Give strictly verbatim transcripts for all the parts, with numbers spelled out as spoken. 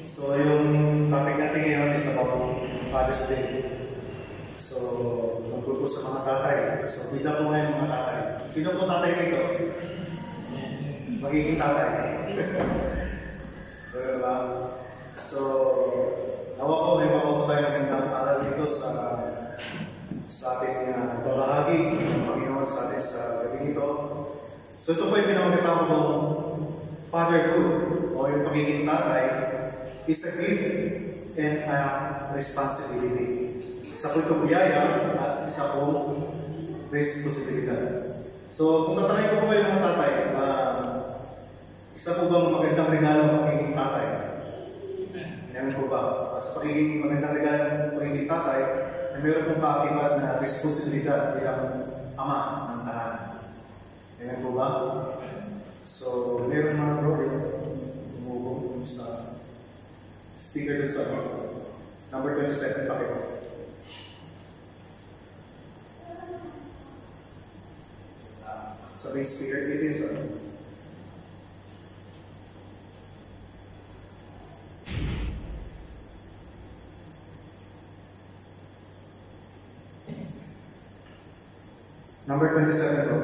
So, yung topic natin ngayon is about Father's Day. So, tungkol po sa mga tatay. So, bida po ngayon mga tatay. Sino po tatay dito? Magiging tatay. Diba? So, nawa po, may mga po tayo magandang aral dito sa sa ating uh, babahagi ng Panginoon sa atin sa gabi nito. So, ito po yung pinamagkatawag ng fatherhood o yung pagiging tatay is a gift and a responsibility. Isa po itong biyaya at isa po responsibilidad. So, kung tatanungin ko po kayo mga tatay, uh, isa po bang magandang regalo ang pagiging tatay? Yan po ba? Sa pagiging magandang regalo ng pagiging tatay, ay mayroon pong kaakibat na responsibilidad bilang ama ng tahanan. Yan po ba? So, mayroon mga bro yung umugong sa speaker doon sa number twenty-seven, pakiko. Sabi yung speaker dito sa number twenty-seven bro.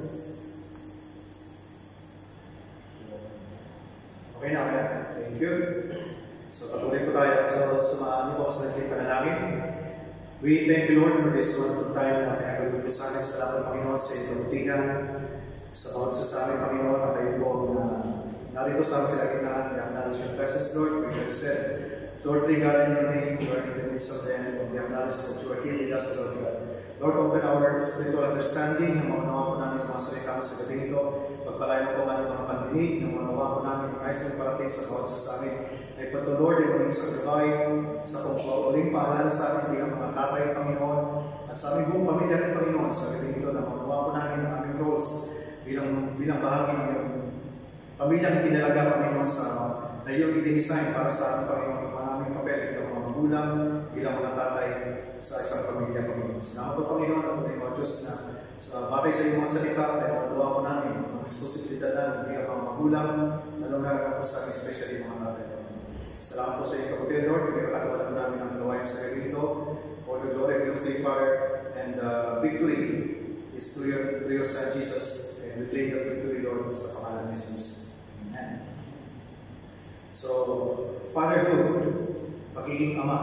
Okay na, okay na. Thank you. So, patuloy po tayo. So, sumaan niyo po sa naging panalangin. We thank you, Lord, for this wonderful time na pinagulog po sa amin. Salamat, Panginoon, sa iyong kabutihan. Sa bawat sa amin, Panginoon, na kayo po na narito sa amin pinagkinaan. We acknowledge your presence, Lord. For you have said, Lord, three God in your name, you are in the midst of them. We acknowledge that you are here with us, Lord God. Lord, open our spiritual understanding na maunawa po namin ang mga salita mo sa gabi nito. Pagpalayan mo po ang mga pandinig na maunawa po namin ang ayos ng parating sa bawat sa amin. Ay po ito, Lord, ay maging sa gabay, sa pagpauling paalala sa amin bilang mga tatay, Panginoon, at sa aming buong pamilya ng Panginoon sa gabi nito na maunawa po namin ang aming roles bilang, bilang bahagi ng iyong pamilyang itinalaga, Panginoon, sa na iyong i-design para sa aming Panginoon. Ang aming papel bilang mga magulang, bilang mga tatay sa isang pamilya, Panginoon. Salamat po, Panginoon, at tunay mo, Diyos, na sa batay sa iyong mga salita, ay maunawa po namin ang responsibilidad namin bilang mga magulang, lalo na po sa aming especially mga tatay. Salamat po sa iyong kapatid, Lord. Pinagkakatawanan po namin ang gawain sa gabi ito. All the glory belongs to you, Father, and uh, victory is to your, to your Son, Jesus. And we claim that victory, Lord, sa pangalan ni Jesus. Amen. So, fatherhood, pagiging ama.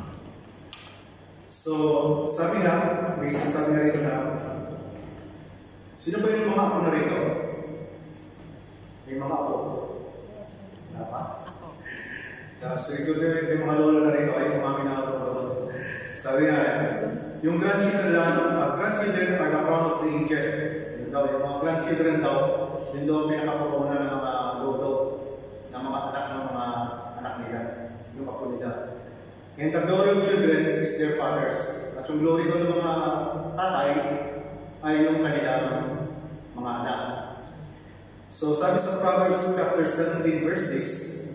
So, sabi nga, may sabi nga rito na, sino ba yung mga apo na rito? May mga apo. Wala pa? Uh, so, ito siya yung mga lolo na rito ay umami na ako. Sabi nga, yung grandchildren, uh, grandchildren are the crown of the angel. Yung daw, yung mga grandchildren daw, yun daw pinakapupunan ng mga lodo, ng mga anak ng mga anak nila, yung apo nila. And the glory of children is their fathers. At yung glory daw ng mga tatay ay yung kanilang mga anak. So, sabi sa Proverbs chapter seventeen, verse six,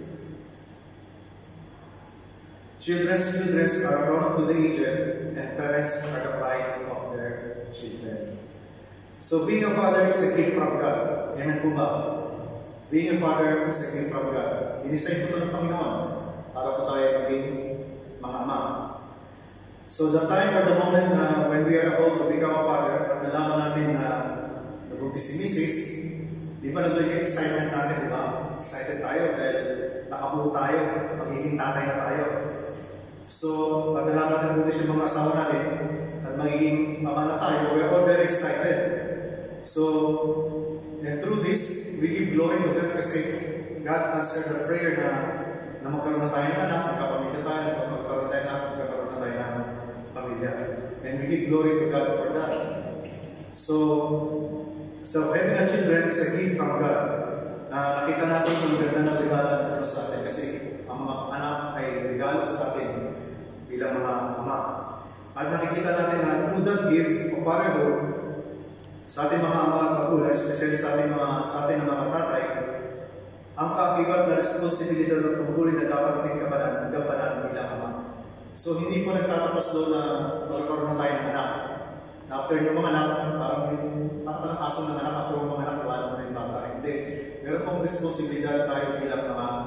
Children's children are brought to the aged, and parents are the pride of their children. So, being a father is a gift from God. Amen po ba? Being a father is a gift from God. Dinesign po ito ng Panginoon para po tayo maging mga ama. So, the time or the moment na when we are about to become a father at nalaman natin na nabuntis si Missus, di ba nandun yung excitement natin, di ba? Excited tayo dahil nakabuo tayo, magiging tatay na tayo. So, pag nalaman natin nabuntis yung mga asawa natin at magiging ama na tayo, we're all very excited. So, and through this, we give glory to God kasi God answered the prayer na, na magkaroon na tayo ng anak, magkapamilya tayo, magkaroon tayo na, magkaroon na tayo ng pamilya. And we give glory to God for that. So, so having a children is a gift from God. Na nakita natin yung ganda ng regalo ng Diyos sa atin kasi ang mga anak ay regalo sa atin bilang mga ama. At nakikita natin na through that gift of fatherhood, sa ating mga ama at magulang, especially sa ating mga, sa ating mga tatay, ang kaakibat na responsibilidad at tungkulin na dapat natin kapanan, gampanan bilang ama. So, hindi po nagtatapos doon na magkaroon na tayo ng anak. Na after yung mga anak, parang parang aso ng anak, after yung mga anak, wala naman yung bata. Hindi. Meron pong responsibilidad tayo bilang mga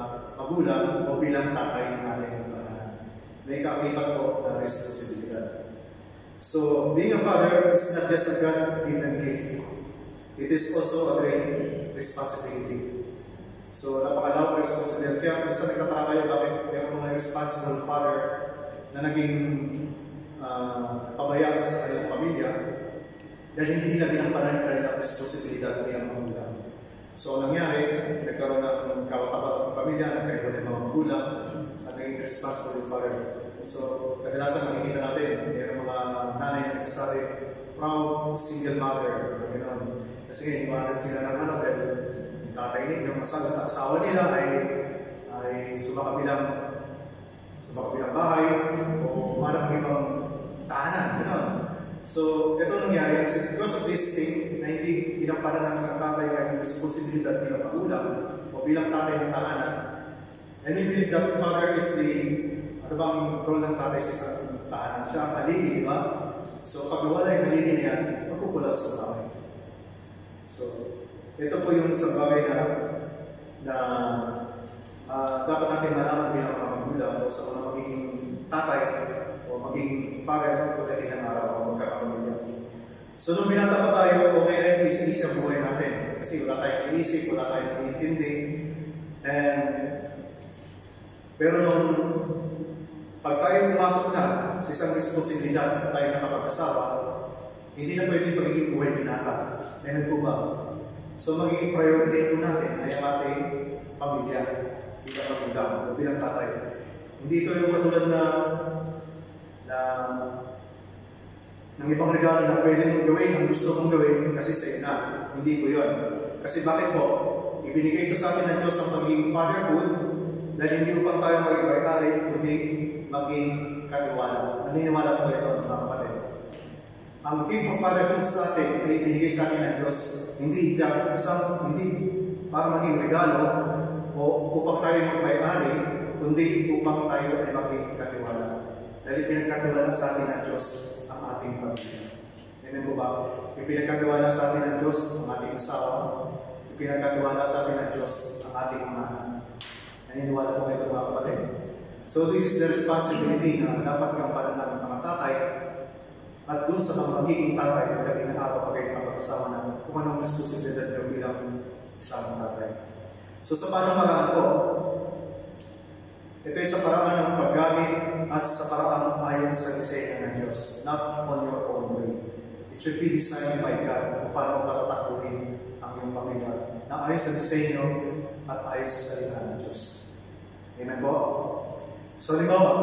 magulang o bilang tatay ng ating tahanan. May kaakibat po na responsibilidad. So, being a father is not just a God-given gift. It is also a great responsibility. So, napakalawak na responsibility. Kaya minsan nagtataka kayo bakit may mga responsible father na naging uh, pabayaan sa kanilang pamilya dahil hindi nila binampanan ang kanilang responsibilidad bilang magulang. So, ang nangyari, nagkaroon ng kawatapat ng pamilya, nagkaroon ng mga magulang, at naging responsible father. So, kadalasan makikita natin, mayroong mga nanay na nagsasabi, proud single mother, gano'n. Kasi iwanan sila ng ano, dahil yung tatay nila, yung asawa, asawa nila ay, ay sumakabilang sumakabilang bahay o umanap ng ibang tahanan, gano'n. So, ito nangyari kasi because of this thing na hindi ginampanan ng isang tatay kanyang responsibilidad bilang magulang o bilang tatay ng tahanan. And we believe that father is the, ano bang role ng tatay sa isang tahanan? Siya ang haligi, di ba? So, pag nawala yung haligi na yan, magkukulat sa bahay. So, ito po yung isang bagay na, na uh, dapat natin malaman bilang mga magulang o sa mga magiging tatay o magiging father kung natin ang araw o magkakapamilya. So, nung binata pa tayo, okay na yung easy-easy ang buhay natin. Kasi wala tayong iisip, wala tayong iintindi. And, pero nung pag tayo pumasok na sa isang responsibilidad na tayo nakapag-asawa, hindi na pwede pagiging buhay binata. Ganun po ba? So, magiging priority po natin ay ang ating pamilya bilang magulang o bilang tatay. Hindi ito yung katulad na na ng ibang regalo na pwede mong gawin, ang gusto mong gawin kasi sa'yo na. Hindi po yun. Kasi bakit po? Ibinigay ito sa atin ng Diyos ang pagiging fatherhood dahil hindi upang tayo mag-ibay-ari, kundi maging katiwala. Naniniwala po ito, mga kapatid. Ang gift of fatherhood sa atin ay ibinigay sa atin ng Diyos, hindi isang, hindi para maging regalo o upang tayo mag-ibay-ari, kundi upang tayo ay maging katiwala. Dahil pinagkatiwala sa atin ng Diyos ang ating pamilya. Ganun po ba? Ipinagkatiwala sa atin ng Diyos ang ating asawa. Ipinagkatiwala sa atin ng Diyos ang ating mga anak. Naniniwala po kayo mga kapatid. So this is the responsibility na dapat gampanan ng mga tatay at doon sa mga magiging tatay pagdating ng araw pag kayo kapag-asawa na kung anong responsibilidad nyo bilang isang tatay. So sa parang-paraan po, ito ay sa paraan ng paggamit at sa paraan ayon sa disenyo ng Diyos, not on your own way. It should be designed by God kung paano patatakbuhin ang iyong pamilya na ayon sa disenyo at ayon sa salita ng Diyos. Amen po? So, halimbawa,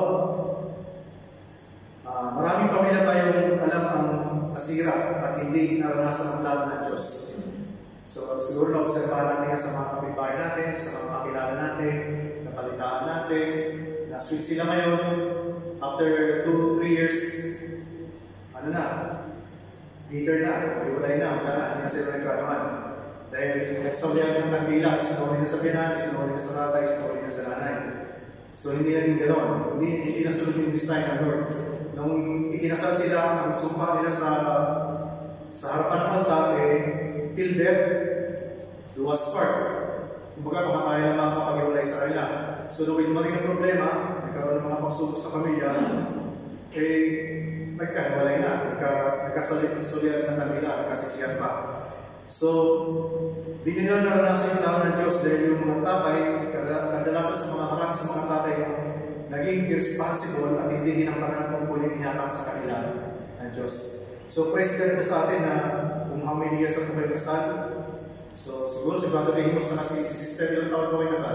uh, maraming pamilya tayong alam ang nasira at hindi naranasan ang plano ng Diyos. So, siguro na-observahan natin sa mga kapitbahay natin, sa mga kakilala natin, napalitaan natin, na-switch sila ngayon, after two, three years, ano na, bitter na, iwalay na, wala na, hindi na sila nagkaroon. Dahil nagsabihan ng kandila, sinuli na sa binan, sinuli na sa tatay, sinuli na sa nanay. So, hindi na din gano'n. Hindi, hindi na sunod yung design ng Lord. Nung ikinasal sila, ang sumpa nila sa sa harapan ng altar, eh, till death, do us part. Kumbaga, baka tayo na makapag-iwalay sa kanila. So, nung dumating ng problema, nagkaroon ng mga pagsubok sa pamilya, eh, nagkahiwalay na, nagka, nagkasulian ng kanila, nagkasisiyan pa. So, di nila naranasan yung tao ng Diyos dahil yung mga tatay, kadalasan sa mga marami sa mga tatay, naging irresponsible at hindi ginampanan ng pagpuli inyatang sa kanila ng Diyos. So, praise God po sa atin na kung how many years ako kayo kasal. So, siguro si Brother Amos na si sister, ilang taon po kayo kasal?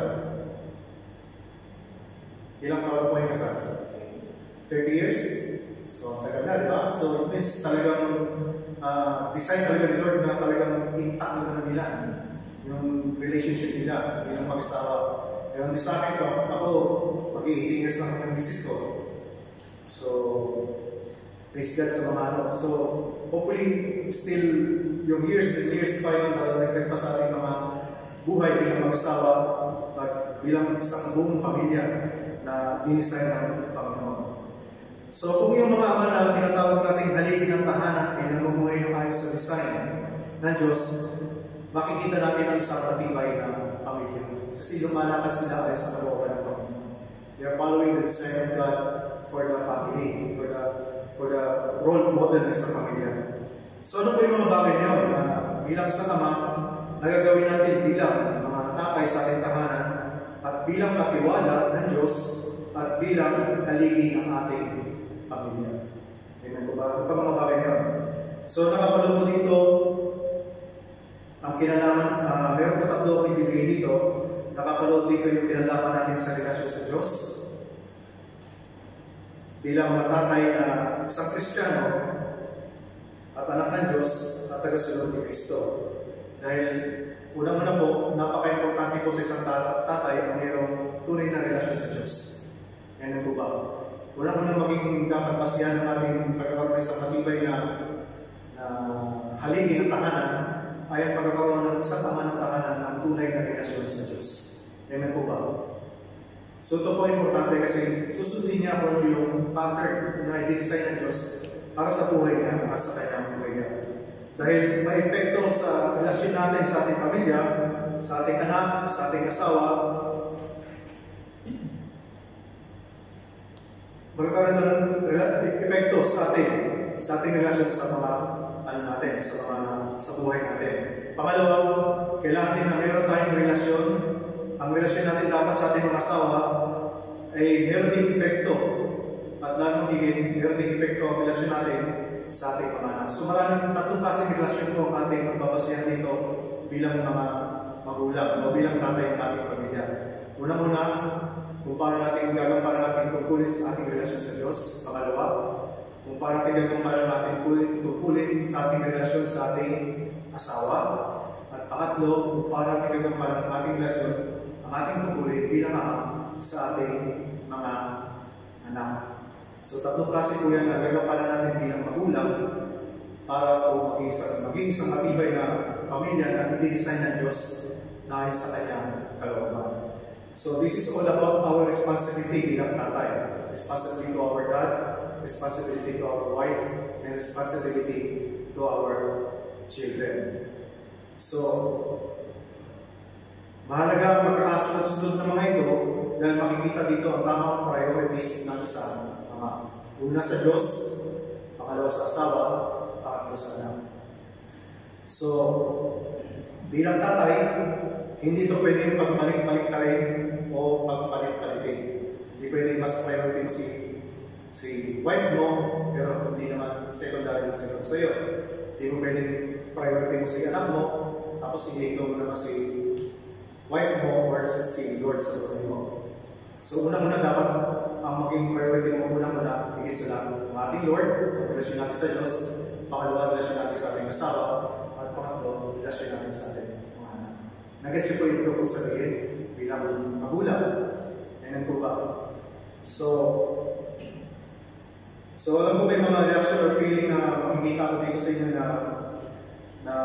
Ilang taon po kayo kasal? thirty years? So, tagal na, di ba? So, it means talagang uh, design talaga ni Lord na talagang intact na nila yung relationship nila bilang mag-asawa. Pero hindi sa akin ko, ako, mag-eighteen years na ng misis ko. So, praise God sa mga ano. So, hopefully, still, yung years and years pa yun, nagtag pa sa ating mga buhay bilang mag-asawa at bilang isang buong pamilya na dinisign ng Panginoon. So, kung yung mga ama na tinatawag nating haligi ng tahanan ay namumuhay ng ayon sa design ng Diyos, makikita natin ang isang matibay na pamilya. Kasi lumalakad sila ayon sa kalooban ng Panginoon. They are following the design of God for the family, for the for the role model ng sa pamilya. So ano po yung mga bagay niyo na bilang isang ama, nagagawin natin bilang mga tatay sa ating tahanan at bilang katiwala ng Diyos at bilang haligi ng ating pamilya. Amen po ba? Ano pa mga bagay niyo? So nakapalo po dito ang kinalaman, uh, meron po tatlo ang ibigay dito. Nakapalo dito yung kinalaman natin sa relasyon sa Diyos. Bilang mga tatay na isang Kristiyano at anak ng Diyos at tagasunod ni Kristo. Dahil unang-una po, napaka-importante po sa isang tatay ang mayroong tunay na relasyon sa Diyos. Yan po ba? Unang-una maging dapat basihan ng ating pagkakaroon ng isang matibay na, na haligi ng tahanan ay ang pagkakaroon ng isang ama ng tahanan ng tunay na relasyon sa Diyos. Amen po ba? So ito po importante kasi susundin niya kung yung pattern na i-design ng Diyos para sa buhay niya at sa kanyang pamilya. Dahil may epekto sa relasyon natin sa ating pamilya, sa ating anak, sa ating asawa, magkakaroon ng epekto sa ating sa ating relasyon sa mga ano natin, sa mga sa buhay natin. Pangalawa, kailangan din na meron tayong relasyon. Ang relasyon natin dapat sa ating mga asawa ay meron din epekto at lalong higit, meron din epekto ang relasyon natin sa ating mga anak. So maraming tatlong klaseng relasyon po ang ating magbabasehan dito bilang mga magulang o bilang tatay ng ating pamilya. Una-una, kung paano natin gagampanan natin tungkulin sa ating relasyon sa Diyos. Pangalawa, kung paano natin gagampanan natin tungkulin sa ating relasyon sa ating asawa. At pangatlo, kung paano natin gagampanan ang ating relasyon, ang ating tungkulin bilang ama sa ating mga anak. So tatlong klase po yan na gagampanan natin bilang magulang para po maging isang, maging isang matibay na pamilya na i-design ng Diyos na ayon sa kanyang kalooban. So this is all about our responsibility bilang tatay. Responsibility to our God, responsibility to our wife, and responsibility to our children. So, mahalaga magkakasunod-sunod ng mga ito dahil makikita dito ang tamang priorities ng isang ama. Una sa Diyos, pangalawa sa asawa, pangatlo sa anak. So, bilang tatay, hindi ito pwedeng pagbalik-balik tayo o pagpalit-palitin. Hindi pwedeng mas priority mo si, si wife mo, pero hindi naman secondary na second sa'yo. Hindi mo pwedeng priority mo si anak mo, tapos i-ito mo naman si wife mo or si Lord sa buhay mo. So una-una dapat ang maging priority mo una-una, higit sa lahat ng ating Lord, ang relasyon natin sa Diyos, pangalawa, relasyon natin sa ating asawa, at pangatlo, relasyon natin sa ating mga anak. Nag-get siya po yung ito kong sabihin bilang magulang. Ayan po ba? So, so alam ko may mga reaction or feeling na makikita ko dito sa inyo na na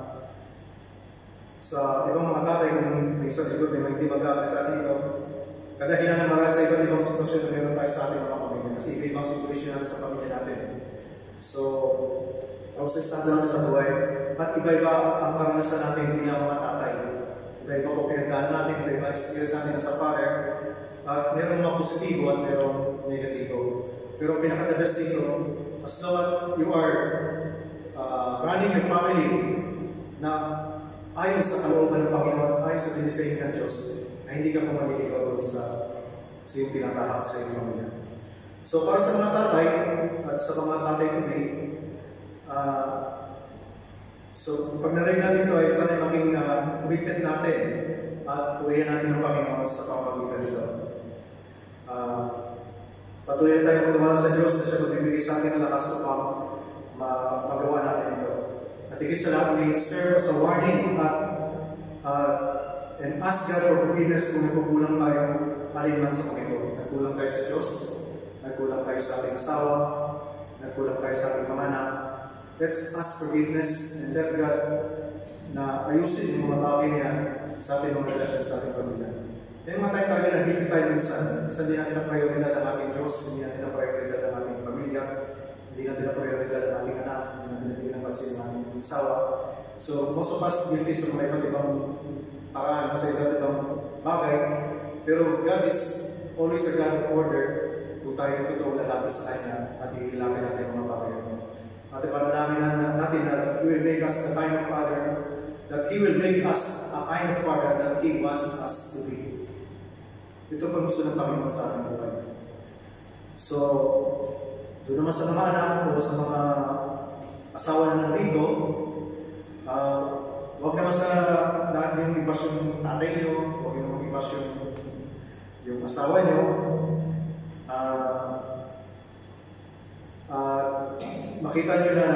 sa ibang mga tatay kung may sabi siguro may hindi mag-aaral sa atin ito kadahilan ng marami sa iba't ibang sitwasyon na meron tayo sa ating mga pamilya kasi iba-ibang sitwasyon natin sa pamilya natin. So, process natin natin sa buhay at iba-iba ang karanasan natin bilang mga tatay. Iba-iba po pinagdaan natin, iba-iba experience natin as a father at meron mga positibo at meron negatibo. Pero pinaka-the best dito, as long as you are uh, running your family na ayon sa kalooban ng Panginoon, ayon sa dinisenyo ng Diyos, ay hindi ka pa maliligaw doon sa, sa yung tinatahak sa iyong pamilya. So para sa mga tatay, at sa mga tatay today, uh, so pag narinig natin ito ay sana maging uh, commitment natin at tuwihan natin ng Panginoon sa pamamagitan nito. Uh, patuloy na tayo magtiwala sa Diyos na siya magbibigay sa atin ng lakas upang magawa natin ito. At higit sa lahat, may serve as a warning at uh, and ask God for forgiveness kung nagkukulang tayo alinman sa mga ito. Nagkulang tayo sa Diyos, nagkulang tayo sa ating asawa, nagkulang tayo sa ating mga anak. Let's ask forgiveness and let God na ayusin yung mga bagay niya sa ating mga relasyon sa ating pamilya. Yung mga tayo talaga na guilty tayo minsan. Minsan hindi natin na prioridad ang ating Diyos, hindi natin na prioridad ang ating pamilya, hindi natin na prioridad ang ating anak, hindi natin na bigyan ng pansin ang ating asawa. So, most of us guilty sa mga iba't ibang paraan, sa iba't ibang bagay. Pero God is always a God of order. Kung tayo totoo lalapit sa Kanya at ihilapin natin ang mga bagay ito. At ipanalangin na natin na He will make us the kind of Father, that He will make us a kind of Father that He wants us to be. Ito pa gusto ng Panginoon sa ating buhay. So, doon naman sa mga anak o sa mga asawa na nandito, uh, huwag naman sa lahat yung ibas yung tatay nyo, huwag yung ibas yung, yung asawa nyo. Uh, uh, makita nyo na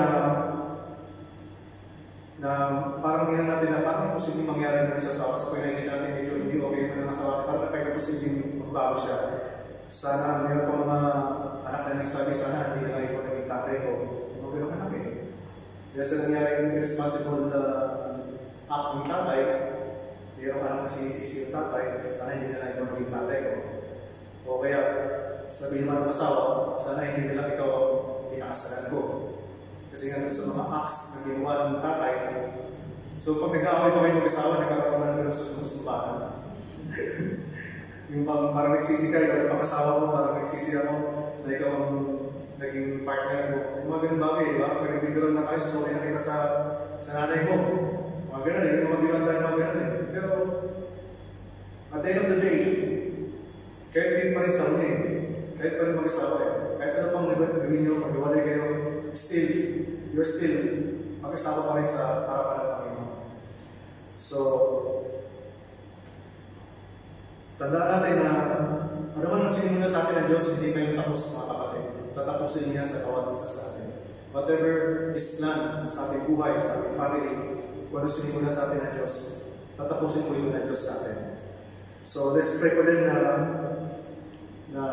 na parang gano'n natin na parang posibleng mangyari na sa asawa. So, kung nakikita natin medyo hindi okay mo ng asawa, parang napagka posibleng magbago siya. Sana meron pa mga anak na nagsabi, sana hindi na ikaw naging tatay ko. Mga gano'n anak eh. Dahil sa nangyaring irresponsible uh, act ng tatay, meron ka naman sinisisi yung tatay, sana hindi na ikaw naging tatay ko. O kaya, sabihin naman ng asawa, sana hindi na lang ikaw pinakasalan ko. Kasi nga sa mga acts na ginawa ng tatay, so pag nag-aaway pa kayo mag-asawa, nagkakaroon na ng susunod-sumbatan. Yung pang, parang nagsisi kayo, yung pang-asawa mo, parang nagsisi ako na ikaw ang naging partner mo. Yung mga ganun bagay, di ba? Pag nagbibiron na tayo, sorry na kita sa, sa nanay mo. Mga ganun eh, yung mga biron tayo, mga ganun eh. Pero, at the end of the day, kahit din pa rin sa huli, kahit pa rin mag-asawa eh. Kahit ano pang gawin nyo, mag-iwalay kayo, still, you're still mag-asawa pa rin sa harapan ng Panginoon. So, tandaan natin na ano man ang sinimula sa atin ng Diyos, hindi kayo tapos mga kapatid. Tatapusin niya sa bawat isa sa atin. Whatever is planned sa ating buhay, sa ating family, kung ano sinimula sa atin ng Diyos, tatapusin po ito ng Diyos sa atin. So, let's pray po din na na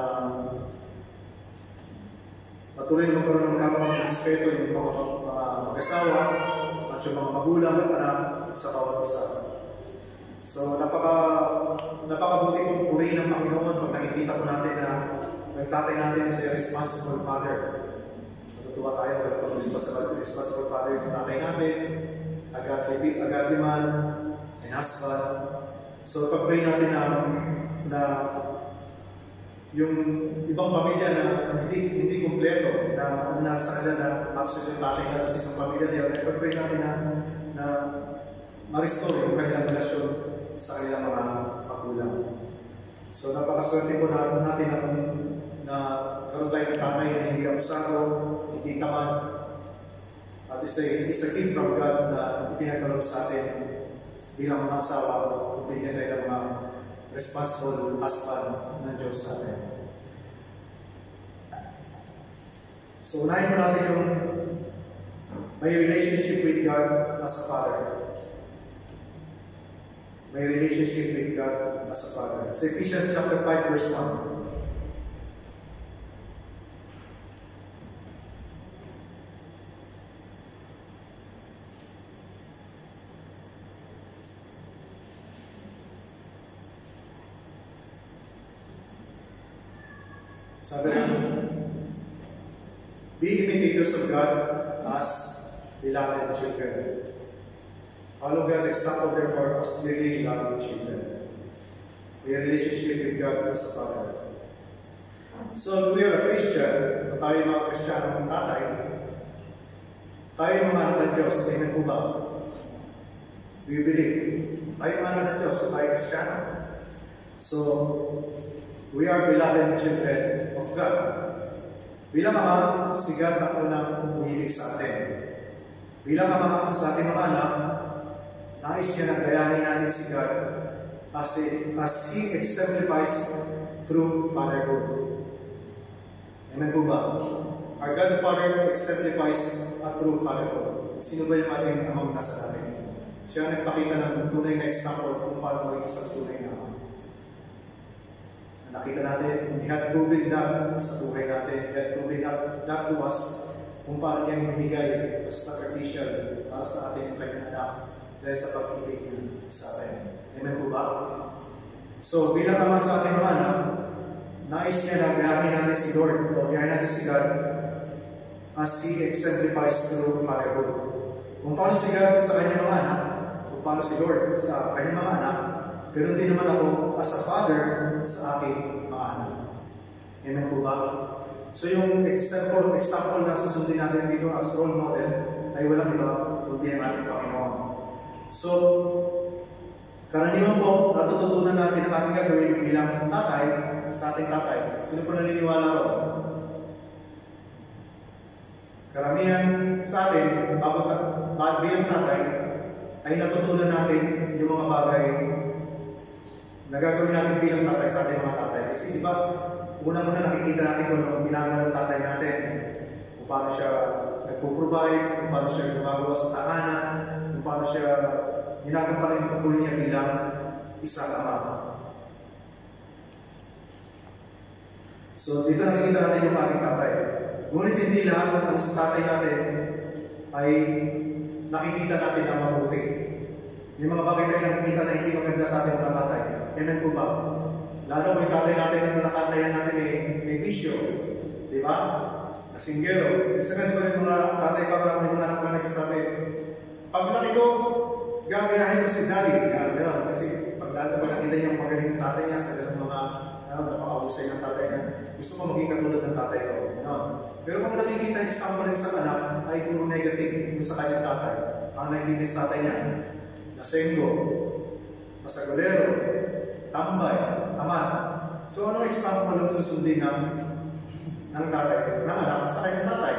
patuloy na magkaroon ng tamang respeto yung mga, mga mag-asawa at yung mga magulang at anak sa bawat isa. So, napaka, napakabuti kong purihin ng Panginoon pag nakikita po natin na ang tatay natin is a responsible father. Natutuwa tayo pag responsible, responsible father yung tatay natin, agad, agad liman, and husband. So, pag-pray natin na, na yung ibang pamilya na hindi hindi kumpleto, na ano na sa kanila na absent yung tatay na sa isang pamilya niya, pag-pray natin na, na ma-restore yung kanilang relasyon sa kanilang mga magulang. So, napakaswerte po na, natin na, na karoon tayo ng tatay na hindi abusado, hindi tamad, at it's a, it's a gift from God na ipinagkaroon sa atin bilang mga asawa, kung bigyan tayo ng mga responsible husband ng Diyos sa atin. So, unahin mo natin yung may relationship with God as a father. May relationship with God as a father. So, Ephesians chapter five, verse one. Sabi na, be imitators of God as beloved children. Follow God's example, therefore, as dearly beloved children. We have a relationship with God as a father. So, if we are a Christian, kung tayo mga Kristiyano ng tatay, tayo mga anak ng Diyos, amen po ba? Do you believe? Tayo mga anak ng Diyos, kung tayo Kristiyano. So, we are beloved children of God. Bilang ama, si God ang unang umilig sa atin. Bilang ama sa ating mga anak, nais niya na gayahin natin si God as, a, as He exemplifies true fatherhood. Amen po ba? Our God Father exemplifies a true fatherhood. Sino ba yung ating amang nasa natin? Siya ang nagpakita ng tunay na example kung paano maging isang tunay na ama. Nakita natin, He had proven that sa buhay natin. He had proven that, that to us kung paano niya ibinigay as sacrificial para sa ating kanyang anak dahil sa pag-ibig niya sa atin. Amen po ba? So, bilang ama sa ating mga anak, nais niya na gayahin natin si Lord o gayahin natin si God as He exemplifies through fatherhood. Kung paano si God sa kanyang mga anak, kung paano si Lord sa kanyang mga anak, Ganun din naman ako as a father sa aking mga anak. Amen po ba? So yung example, example na susundin natin dito as role model ay walang iba kundi ang ating Panginoon. So, karaniwan po, natututunan natin ang ating gagawin bilang tatay sa ating tatay. Sino po naniniwala ko? Karamihan sa atin, bago bilang tatay, ay natutunan natin yung mga bagay na gagawin natin bilang tatay sa ating mga tatay. Kasi di ba, una-una nakikita natin kung anong ginagawa ng tatay natin, kung paano siya nagpo-provide, kung paano siya gumagawa sa tahanan, kung paano siya ginagawa yung tungkulin niya bilang isang ama. So dito nakikita natin yung ating tatay. Ngunit hindi lahat ng sa tatay natin ay nakikita natin ang mabuti. Yung mga bagay tayo nakikita na hindi maganda sa ating mga tatay. Amen po ba? Lalo kung yung tatay natin na nakatayan natin ay may bisyo. Di ba? Nasinggero. Isa ka ba yung mga tatay para may mga anak na nagsasabi, paglaki ko, gagayahin ko si daddy. Yan, gano'n. Kasi pag nakita niya ang magaling ng tatay niya sa ganun mga ano, napaka-usay ng tatay niya, gusto mo maging katulad ng tatay ko. Gano'n. Pero kung nakikita yung example ng isang anak, ay puro negative yung sa kanyang tatay. Ang nakikita sa tatay niya, lasenggo, masagolero, tambay, amat. So anong example lang susundin ng, ng tatay, ng anak sa kanyang tatay?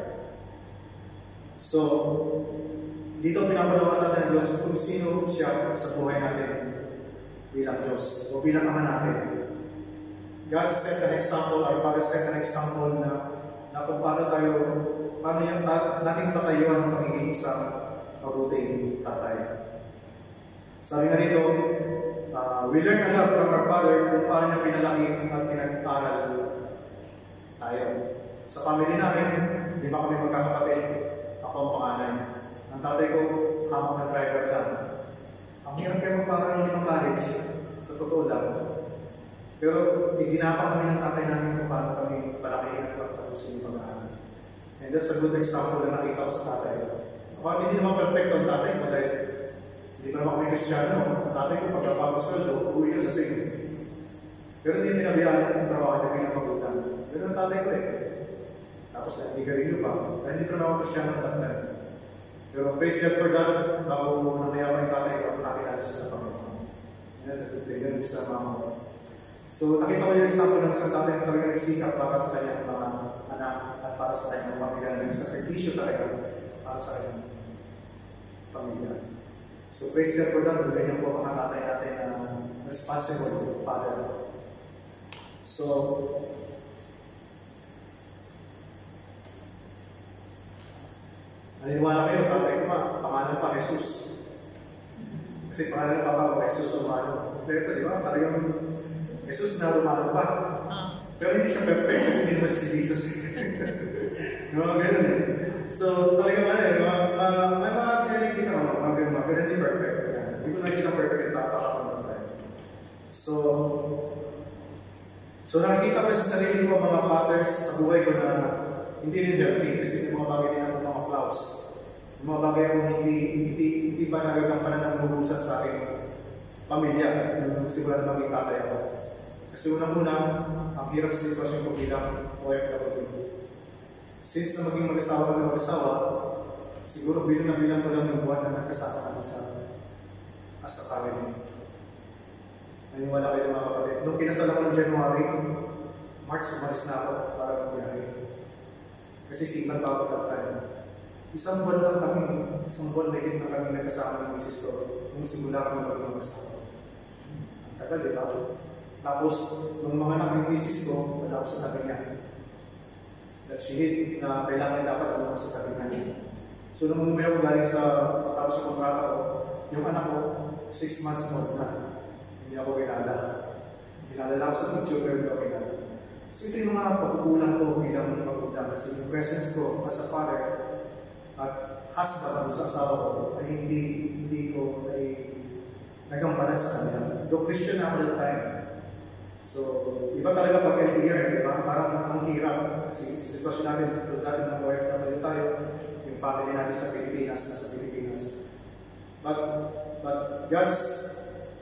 So, dito pinapalawa sa atin ng Diyos kung sino siya sa buhay natin bilang Diyos o bilang Ama natin. God set an example, our Father set an example na, na kung paano tayo, paano yung ta nating tatayuan ang pagiging isang mabuting tatay. Sabi nga dito, uh, we learn a lot from our Father kung paano niya pinalaki at pinag-aral tayo. Sa family namin, di ba kami magkakapatid? Ako ang panganay. Ang tatay ko, hamang na driver lang. Ang hirap kayo magparal ng limang college, sa totoo lang. Pero iginapa kami ng tatay namin kung paano kami palakihin at pagtapusin yung pag-aaral. And that's a good example na nakita ko sa tatay. Ako, hindi naman perfect ang tatay ko dahil hindi pa naman kami Kristiyano. Ang tatay ko, pagkapagos ko, uwi yun lasing. Pero hindi tinabiyaan ang trabaho niya bilang magulang. Pero ang tatay ko eh. Tapos nag-igarilyo pa. Dahil hindi pa naman ako Kristiyano ang tatay. Pero praise God for that, bago namaya ko yung tatay ko, nakilala siya sa Panginoon. Yan, sa tutigan sa mama ko. So, nakita ko yung example ng isang tatay na talaga nagsikap para sa kanyang mga anak at para sa kanyang pamilya. Nag-sakripisyo talaga para sa kanyang pamilya. So, praise God for that. Ganyan po mga tatay natin na responsible father. So, naniniwala kayo, tatay ko pa, pangalan pa, Jesus. Kasi pangalan ng papa ko, Jesus Romano. Pero di ba, talagang Jesus na Romano pa. Pero hindi siya perfect kasi hindi naman si Jesus. Mga ganun eh. So, talaga ba eh, uh, may mga pinagkita ko, mga ganun, pero hindi perfect. Yan. Hindi ko nakikita perfect yung tatapakapag tayo. So, so nakikita ko sa sarili ko mga patterns sa buhay ko na hindi rin healthy kasi yung mga bagay din ako mga flaws. Yung mga bagay ako hindi, hindi, hindi pa nagagampanan ng buhusan sa aking pamilya. Yung siguro na maging tatay ako. Kasi unang-una, ang hirap sa sitwasyon ko bilang O F W. Since na maging mag-asawa na mag-asawa, siguro bilang na bilang ko lang yung buwan na nagkasama kami sa as a family. Naniwala kayo mga kapatid. Nung kinasal ako ng January, March, umalis na ako para magbiyahe. Kasi siman pa ako that time. Isang buwan lang kami, isang buwan na higit na kami nagkasama ng misis ko nung simula kami maging mag-asawa. Ang tagal, di ba? Tapos, nung mga anak ng misis ko, wala ako sa tabi niya. That she hit na kailangan dapat ako sa tabi niya. So, nung umuwi ako galing sa matapos yung kontrata ko, yung anak ko, six months old na. Hindi ako kinala. Kinala ako sa picture, pero hindi ako kinala. So, ito yung mga pagkukulang ko bilang magulang. Kasi yung presence ko as a father at husband sa asawa ko ay hindi, hindi ko ay nagampanan sa kanila. Though Christian ako that time. So, iba talaga pag L D R, di ba? Parang ang hirap. Kasi sitwasyon natin, tulad natin ng O F W tayo, yung family natin sa Pilipinas, nasa Pilipinas. But, but God's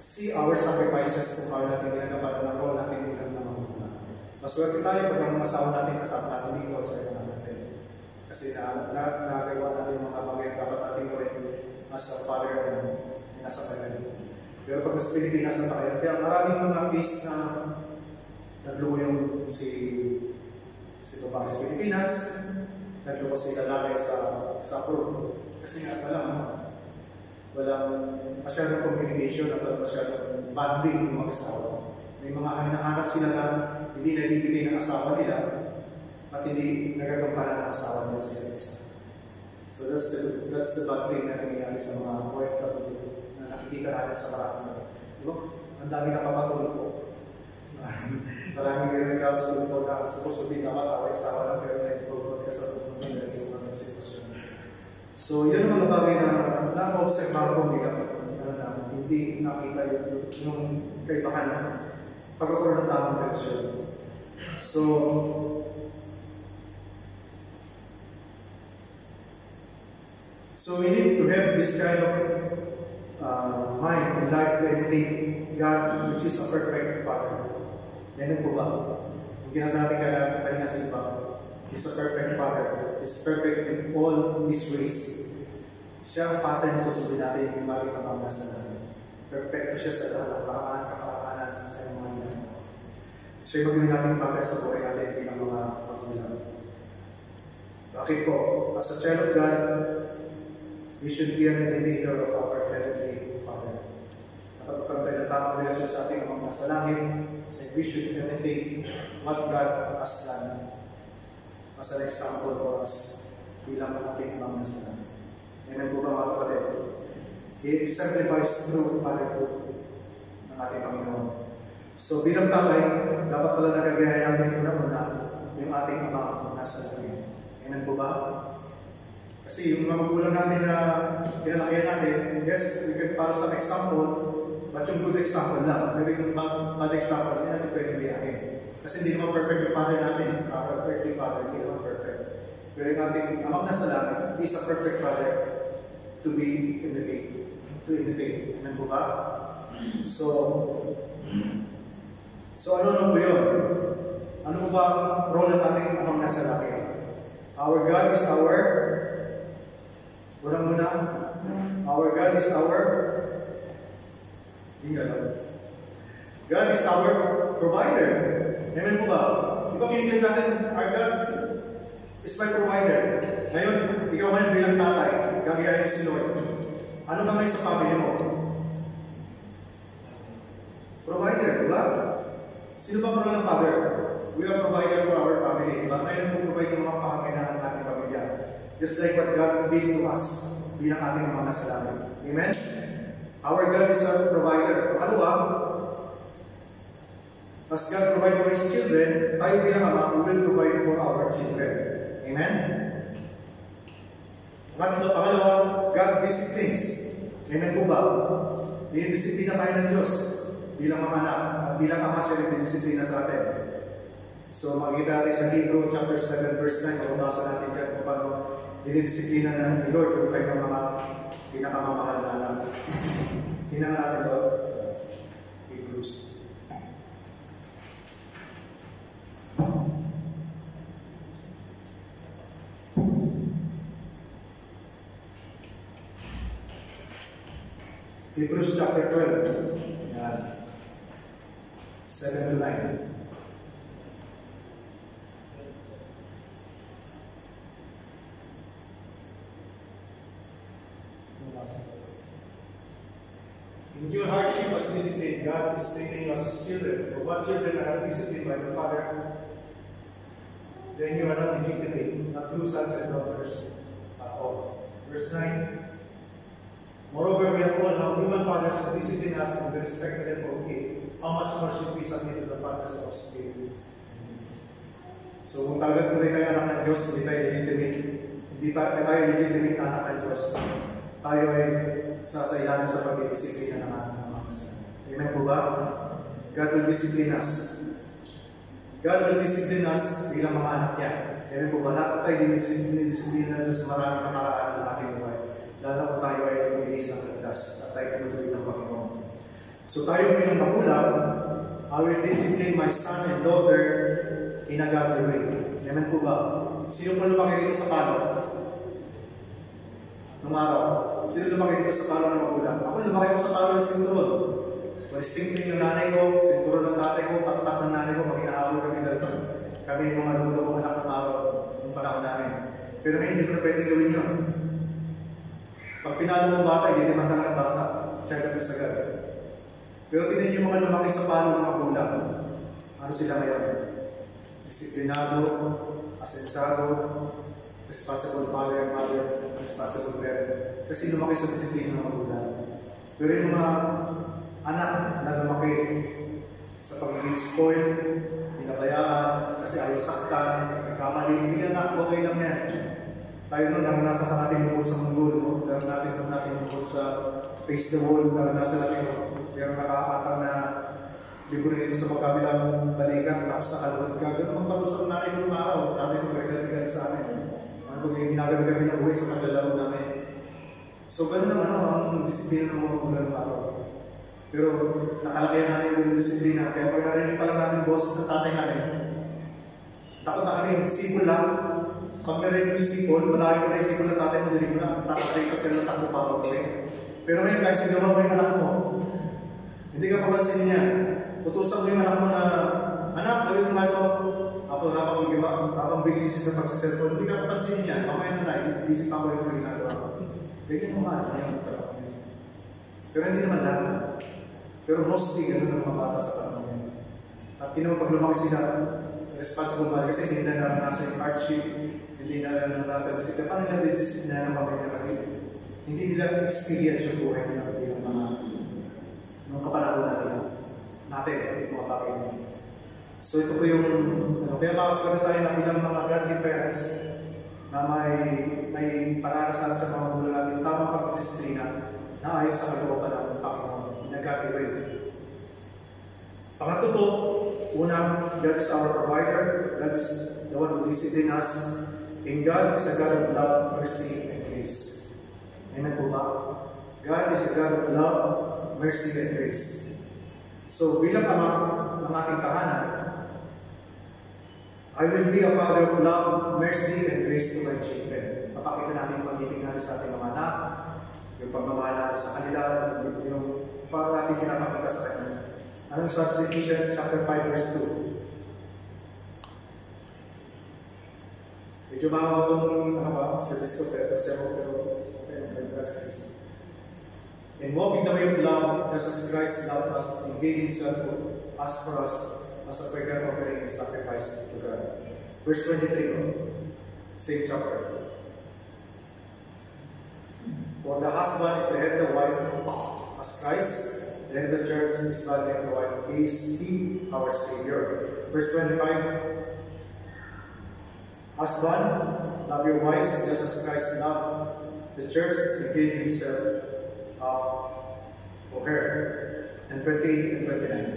see our sacrifices kung paano natin ginagawa ng role natin bilang mga magulang. Mas worth tayo pag ang asawa natin kasama natin dito at sa mga natin. Kasi na, na, nagawa natin yung mga bagay na dapat natin gawin as a father and as a parent. Pero pag nasa Pilipinas na tayo, kaya maraming mga case na nagluko yung si si babae sa Pilipinas, nagluko si lalaki sa sa Peru. Kasi nga alam mo, walang masyadong communication at walang masyadong bonding ng mga asawa. May mga hinahanap sila na hindi nabibigay ng asawa nila at hindi nagagampanan ng asawa nila sa isa't isa. So that's the, that's the bad thing na nangyayari sa mga O F W na nakikita natin sa marami. Diba? Ang dami napapatulog po. Maraming nire-recount sa tulog na supposed to be dapat away asawa lang pero na-itulog ka sa tulog na sa mga sitwasyon. So yun ang mga bagay na na-observe ko bilang ano na hindi nakita yung, yung kaibahan na pagkakaroon ng tamang relasyon. So, so we need to have this kind of uh, mind and life to imitate God, which is a perfect Father. Yan po ba? Yung ginagawa natin kanina sa iba, is a perfect Father. Is perfect in all His ways. Siya ang pattern na susundin natin yung bagay na pamasa natin. Perfecto siya sa lahat ng paraan, kaparaanan sa kanyang mga ginagawa. Siya yung magiging natin pattern sa buhay natin bilang mga magulang. Bakit po? As a child of God, we should be an imitator of our heavenly Father. Kapag magkaroon tayo ng tamang relasyon sa ating mga nasa langit, and we should imitate what God has done as an example for us bilang ating mga nasa langit. Amen po ba mga kapatid? He exemplifies through fatherhood ng ating Panginoon. So bilang tatay, dapat pala nagagayahan natin una-una yung ating ama nasa langit. Amen po ba? Kasi yung mga magulang natin na kinalakihan natin, yes, we can follow some example, but yung good example lang. Pero yung bad, bad example, hindi natin pwede biyahin. Kasi hindi naman perfect yung father natin, our earthly father, hindi naman perfect. Pero yung ating amang nasa langit, he is a perfect father to be imitate. To imitate. Amen po ba? So, so ano na po yun? Ano po ba ang role ng ating amang nasa langit? Our God is our Unang-una, our God is our God is our provider. Amen po ba? Di ba kiniklaim natin, our God is my provider. Ngayon, ikaw ngayon bilang tatay, gagayahin si Lord. Ano ka ngayon sa family mo? Provider, di ba? Sino ba ang role ng father? We are provider for our family. Diba? Tayo na provide ng mga pangangailangan ng ating pamilya. Just like what God did to us bilang ating mga nasa langit. Amen? Our God is our provider. Pangalawa, as God provide for His children, tayo bilang ama, we will provide for our children. Amen? Pangalawa, God disciplines. Amen po ba? Dinidisiplina tayo ng Diyos bilang mga anak. At bilang ama siya rin dinidisiplina sa atin. So makikita natin sa Hebrew chapter seven verse nine, mababasa natin dyan kung paano dinidisiplina na ni Lord yung kanyang mga pinakamamahal na anak. Tingnan natin doon, Hebrews. Hebrews chapter twelve, yan, seven to nine. In your hardship as discipline, God is treating us as children. For what children are not disciplined by the Father, then you are not legitimate, not true sons and daughters at all. Verse nine. Moreover, we have all how human fathers who discipline us and we respected and forgave. How much more should we submit to the fathers of spirit? So kung talagang tuloy tayo anak ng Diyos, hindi tayo legitimate. Hindi tayo, tayo legitimate na anak ng Diyos. Tayo ay sasailalim sa pagdidisiplina ng ating mga kasalanan. Amen po ba? God will discipline us. God will discipline us bilang mga anak niya. Amen po ba? Lahat tayo dinidisiplina ng Diyos sa maraming kamaraan ng ating buhay. Lalo kung tayo ay lumilis ng landas at tayo tinutuloy ng Panginoon. So tayo bilang magulang, I will discipline my son and daughter in a godly way. Amen po ba? Sino po lumaki dito sa palo? Nung araw. Sino lumaki dito sa palo ng magulang? Ako lumaki ako sa palo ng sinturon. Palisting ng nanay ko, sinturon ng tatay ko, patpat ng nanay ko, maginahabol kami dalawa. Kami yung mga lulo ko anak ng araw, yung panahon namin. Pero ngayon, hindi ko na pwede gawin yun. Pag pinalo ng bata, hindi naman ka ng bata. Child of agad. Pero tignan niyo yung mga lumaki sa palo ng magulang. Ano sila ngayon? Disiplinado, asensado, responsible father and mother, responsible parent. Kasi lumaki sa disiplina ng magulang. Pero yung mga anak na lumaki sa pagiging spoil, pinabayaan, kasi ayaw saktan, nagkamali, sige anak, okay lang yan. Tayo nun, naranasan ka natin bukod sa mundo, naranasan natin bukod sa face the wall, naranasan natin pero nakakatang na libro nito sa magkabilang balikat, tapos nakaluhod ka. Ganun ang pag-usap natin ng araw. Tatay ko galit-galit sa amin. Ano kung yung ginagawa kami ng buhay sa paglalaro namin. So ganun ang ano, ang disiplina ng mga magulang ng araw. Pero nakalakayan natin yung disiplina. Kaya pag narinig pa lang namin boses ng tatay namin, takot na kami, sipol lang. Pag narinig yung sipol, malayo ko na yung sipol ng tatay mo, dinig mo na, takot kasi ka na takbo pa ako. Pero ngayon, kahit sigawan mo yung anak mo, hindi ka papansin niya. Tutusan mo yung anak mo na, anak, gawin mo nga ito. Ako habang habang busy sa pagsiselfon, hindi ka papansin niya. Mamaya na na, busy pa ako rin sa ginagawa ko. Ganyan mo nga, ganyan mo pala. Pero hindi naman lahat. Pero mostly, ganun ang mga bata sa panahon ngayon. At tinawag pag lumaki sila, responsible ba? Kasi hindi na naranasan yung hardship, hindi na naranasan yung disiplina. Paano nila disiplina ng pamilya? Kasi hindi nila experience yung buhay nila bilang mga nung kapanahonan nila natin, yung mga bagay nila. So ito po yung, ano, kaya makasama tayo na bilang mga godly parents na may, may paranasan sa mga magulang natin, tamang pagdisiplina na ayon sa kalooban ng Panginoon. In a godly way. Pangatlo po, una, God is our provider. God is the one who discipline us. And God is a God of love, mercy, and grace. Amen po ba? God is a God of love, mercy, and grace. So, bilang ama ng ating tahanan, I will be a father of love, mercy, and grace to my children. Papakita natin yung pag-ibig natin sa ating mga anak, yung pagmamahal natin sa kanila, yung paano natin pinapakita sa kanila. Anong sabi sa Ephesians chapter five, verse two? Medyo mahawag itong, ano ba, service ko, pero and walk in the way of love, just as Christ loved us and gave Himself as for us as a fragrant offering and sacrifice to God. Verse twenty-three, same chapter. For the husband is the head of the wife, as Christ, the head of the church, is the head of the wife, He is He, our Savior. Verse twenty-five. Husband, love your wives just as Christ loved the church and gave Himself up for her. And twenty-eight and twenty-nine.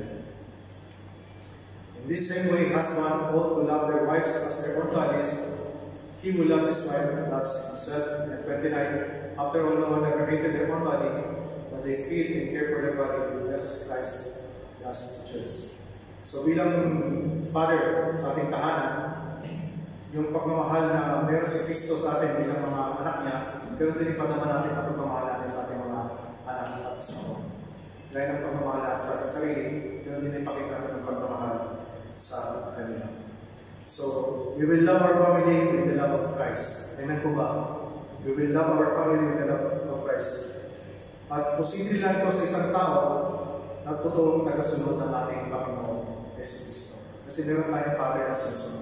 In this same way, husband ought to love their wives as their own bodies. He who loves his wife loves himself. And twenty-nine. After all, no one ever hated their own body, but they feed and care for their body just as Christ does the church. So bilang father sa ating tahanan, yung pagmamahal na meron si Kristo sa atin bilang mga anak niya, pero din ipadaman natin sa pagmamahal natin sa ating mga anak at asawa. Gaya ng pagmamahal natin sa ating sarili, pero din ipakita natin ng pagmamahal sa kanila. So, we will love our family with the love of Christ. Amen po ba? We will love our family with the love of Christ. At posible lang ito sa isang tao na totoong tagasunod ng ating Panginoon, Yesu Cristo. Kasi meron tayong Father na sinusunod.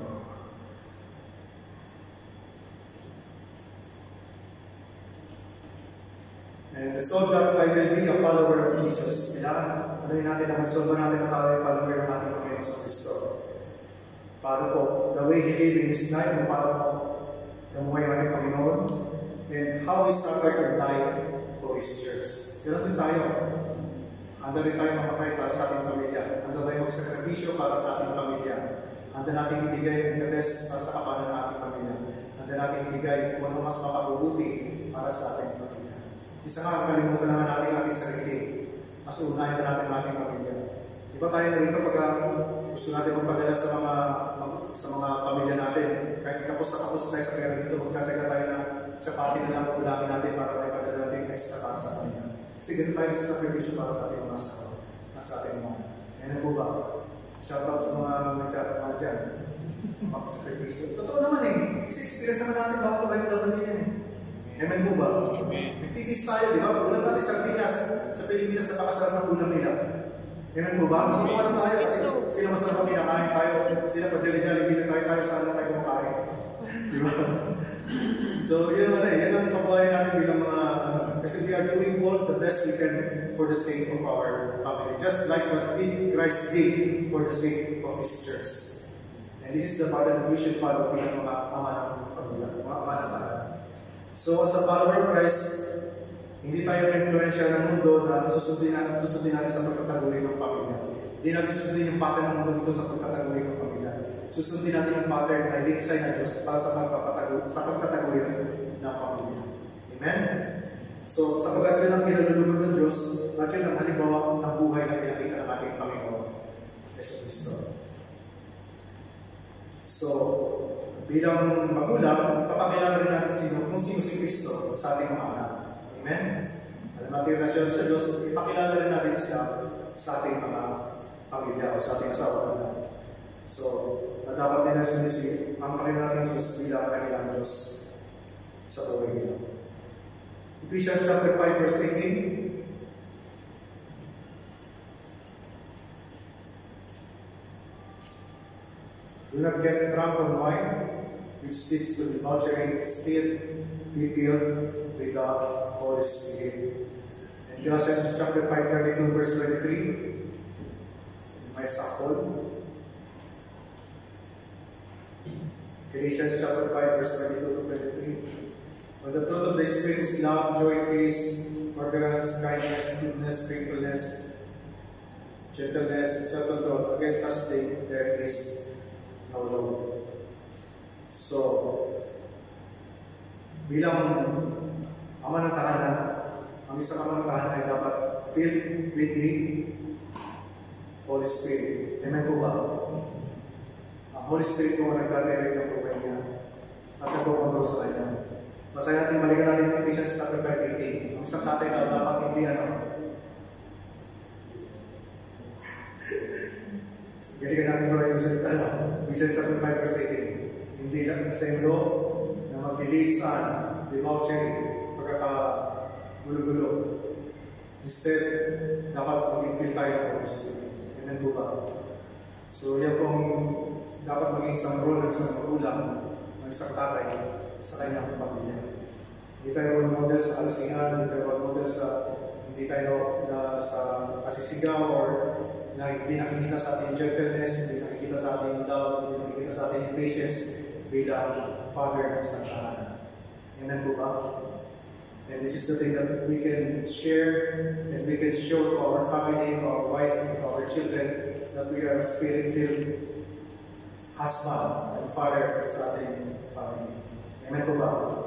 And so that I will be a follower of Jesus. Kailangan, ano yun natin na magsolba natin na tayo yung follower ng ating Panginoon sa Kristo. Paano po? The way He lived in His life, kung paano namuhay ang ating Panginoon, and how He suffered and died for His church. Ganun din tayo. Handa rin tayo mamatay para sa ating pamilya. Handa tayo magsakripisyo para sa ating pamilya. Handa natin ibigay the best para sa kapanahan ng ating pamilya. Handa natin ibigay kung ano mas makabubuti para sa ating pamilya. Isa nga, kalimutan naman natin ating sarili. mas unahin na natin ang ating pamilya. Di ba tayo narito pag gusto natin magpadala sa mga sa mga pamilya natin, kahit kapos na kapos tayo sa pera dito, magtsatsaga tayo na tsapatin na lang ang kulangin natin para may padala natin extra para sa kanila. Kasi ganun tayo nagsasakripisyo para sa ating mga asawa at sa ating mga. Yan po ba? Shoutout sa mga nagchat mga dyan. Magsakripisyo. Totoo naman eh. Kasi experience naman natin baka ito kayo dapat yan eh. Amen po ba? Amen. Nagtitis tayo, di ba? Ulam natin sa Pinas, sa Pilipinas, sa pakasarap ng ulam nila. Amen po ba? Natutuwa na tayo kasi sila masarap ang kinakain tayo. Sila pa jali-jali bilang tayo tayo saan na tayo kumakain. Di ba? So, yun naman eh. Yan ang kabuhayan natin bilang mga, uh, kasi we are doing all the best we can for the sake of our family. Just like what did Christ did for the sake of His church. And this is the pattern that we should follow bilang mga ama ng pamilya, mga ama ng tahan. So, as a follower of Christ, hindi tayo influensya ng mundo na susundin natin, susundin natin sa pagkataguhin ng pamilya. Hindi natin susundin yung pattern ng mundo dito sa pagkataguhin ng pamilya. Susundin natin yung pattern na i-design na Diyos para sa pagkataguhin sa pagkataguhin ng pamilya. Amen? So, sa pagkat yun ang kinalulugod ng Diyos, at yun ang halimbawa ng buhay na pinakita ng ating Panginoon, Yesu Cristo. So, bilang magulang, kapakilala rin natin sino, kung sino si Kristo sa ating mga anak. Amen? Alam natin na siya sa Diyos, ipakilala rin natin sila sa ating mga pamilya o sa ating asawa na. So, na dapat nila sinisi ang Panginoon natin Jesus bilang kanilang Diyos sa buhay nila. Ephesians chapter five verse eighteen. Do not get drunk on wine, which leads to debauchery. Instead, be filled with the Holy Spirit. And Galatians chapter five, thirty-two, verse twenty-three. My example. Galatians chapter five, verse twenty-two to twenty-three. But the fruit of the Spirit is love, joy, peace, forbearance, kindness, goodness, faithfulness, gentleness, and self-control. Against such things there is no law. So, bilang ama ng tahanan, ang isang ama ng tahanan ay dapat filled with the Holy Spirit. Amen po ba? Ang Holy Spirit po ang nagdadirect ng buhay niya at nagpo-control sa kanya. Basahin natin, balikan natin yung Ephesians chapter five, eighteen. Ang isang tatay na dapat hindi ano. Balikan natin bro yung salita na. Ephesians chapter five, verse eighteen. Hindi lang sa ilo na mag-lead saan, debauchery, pagkakagulo-gulo. Instead, dapat mag-feel tayo ng Holy Spirit. Amen po ba? So, yan pong dapat maging isang role ng isang magulang, ng isang tatay sa kanyang pamilya. Hindi tayo role model sa alasihan, hindi tayo role model sa hindi tayo na, sa kasisigaw or na hindi nakikita sa ating gentleness, hindi nakikita sa ating love, hindi nakikita sa ating patience bilang father ng isang tahanan. Amen po ba? And this is the thing that we can share and we can show to our family, to our wife, to our children that we are spirit-filled husband and father sa ating family. Amen po ba?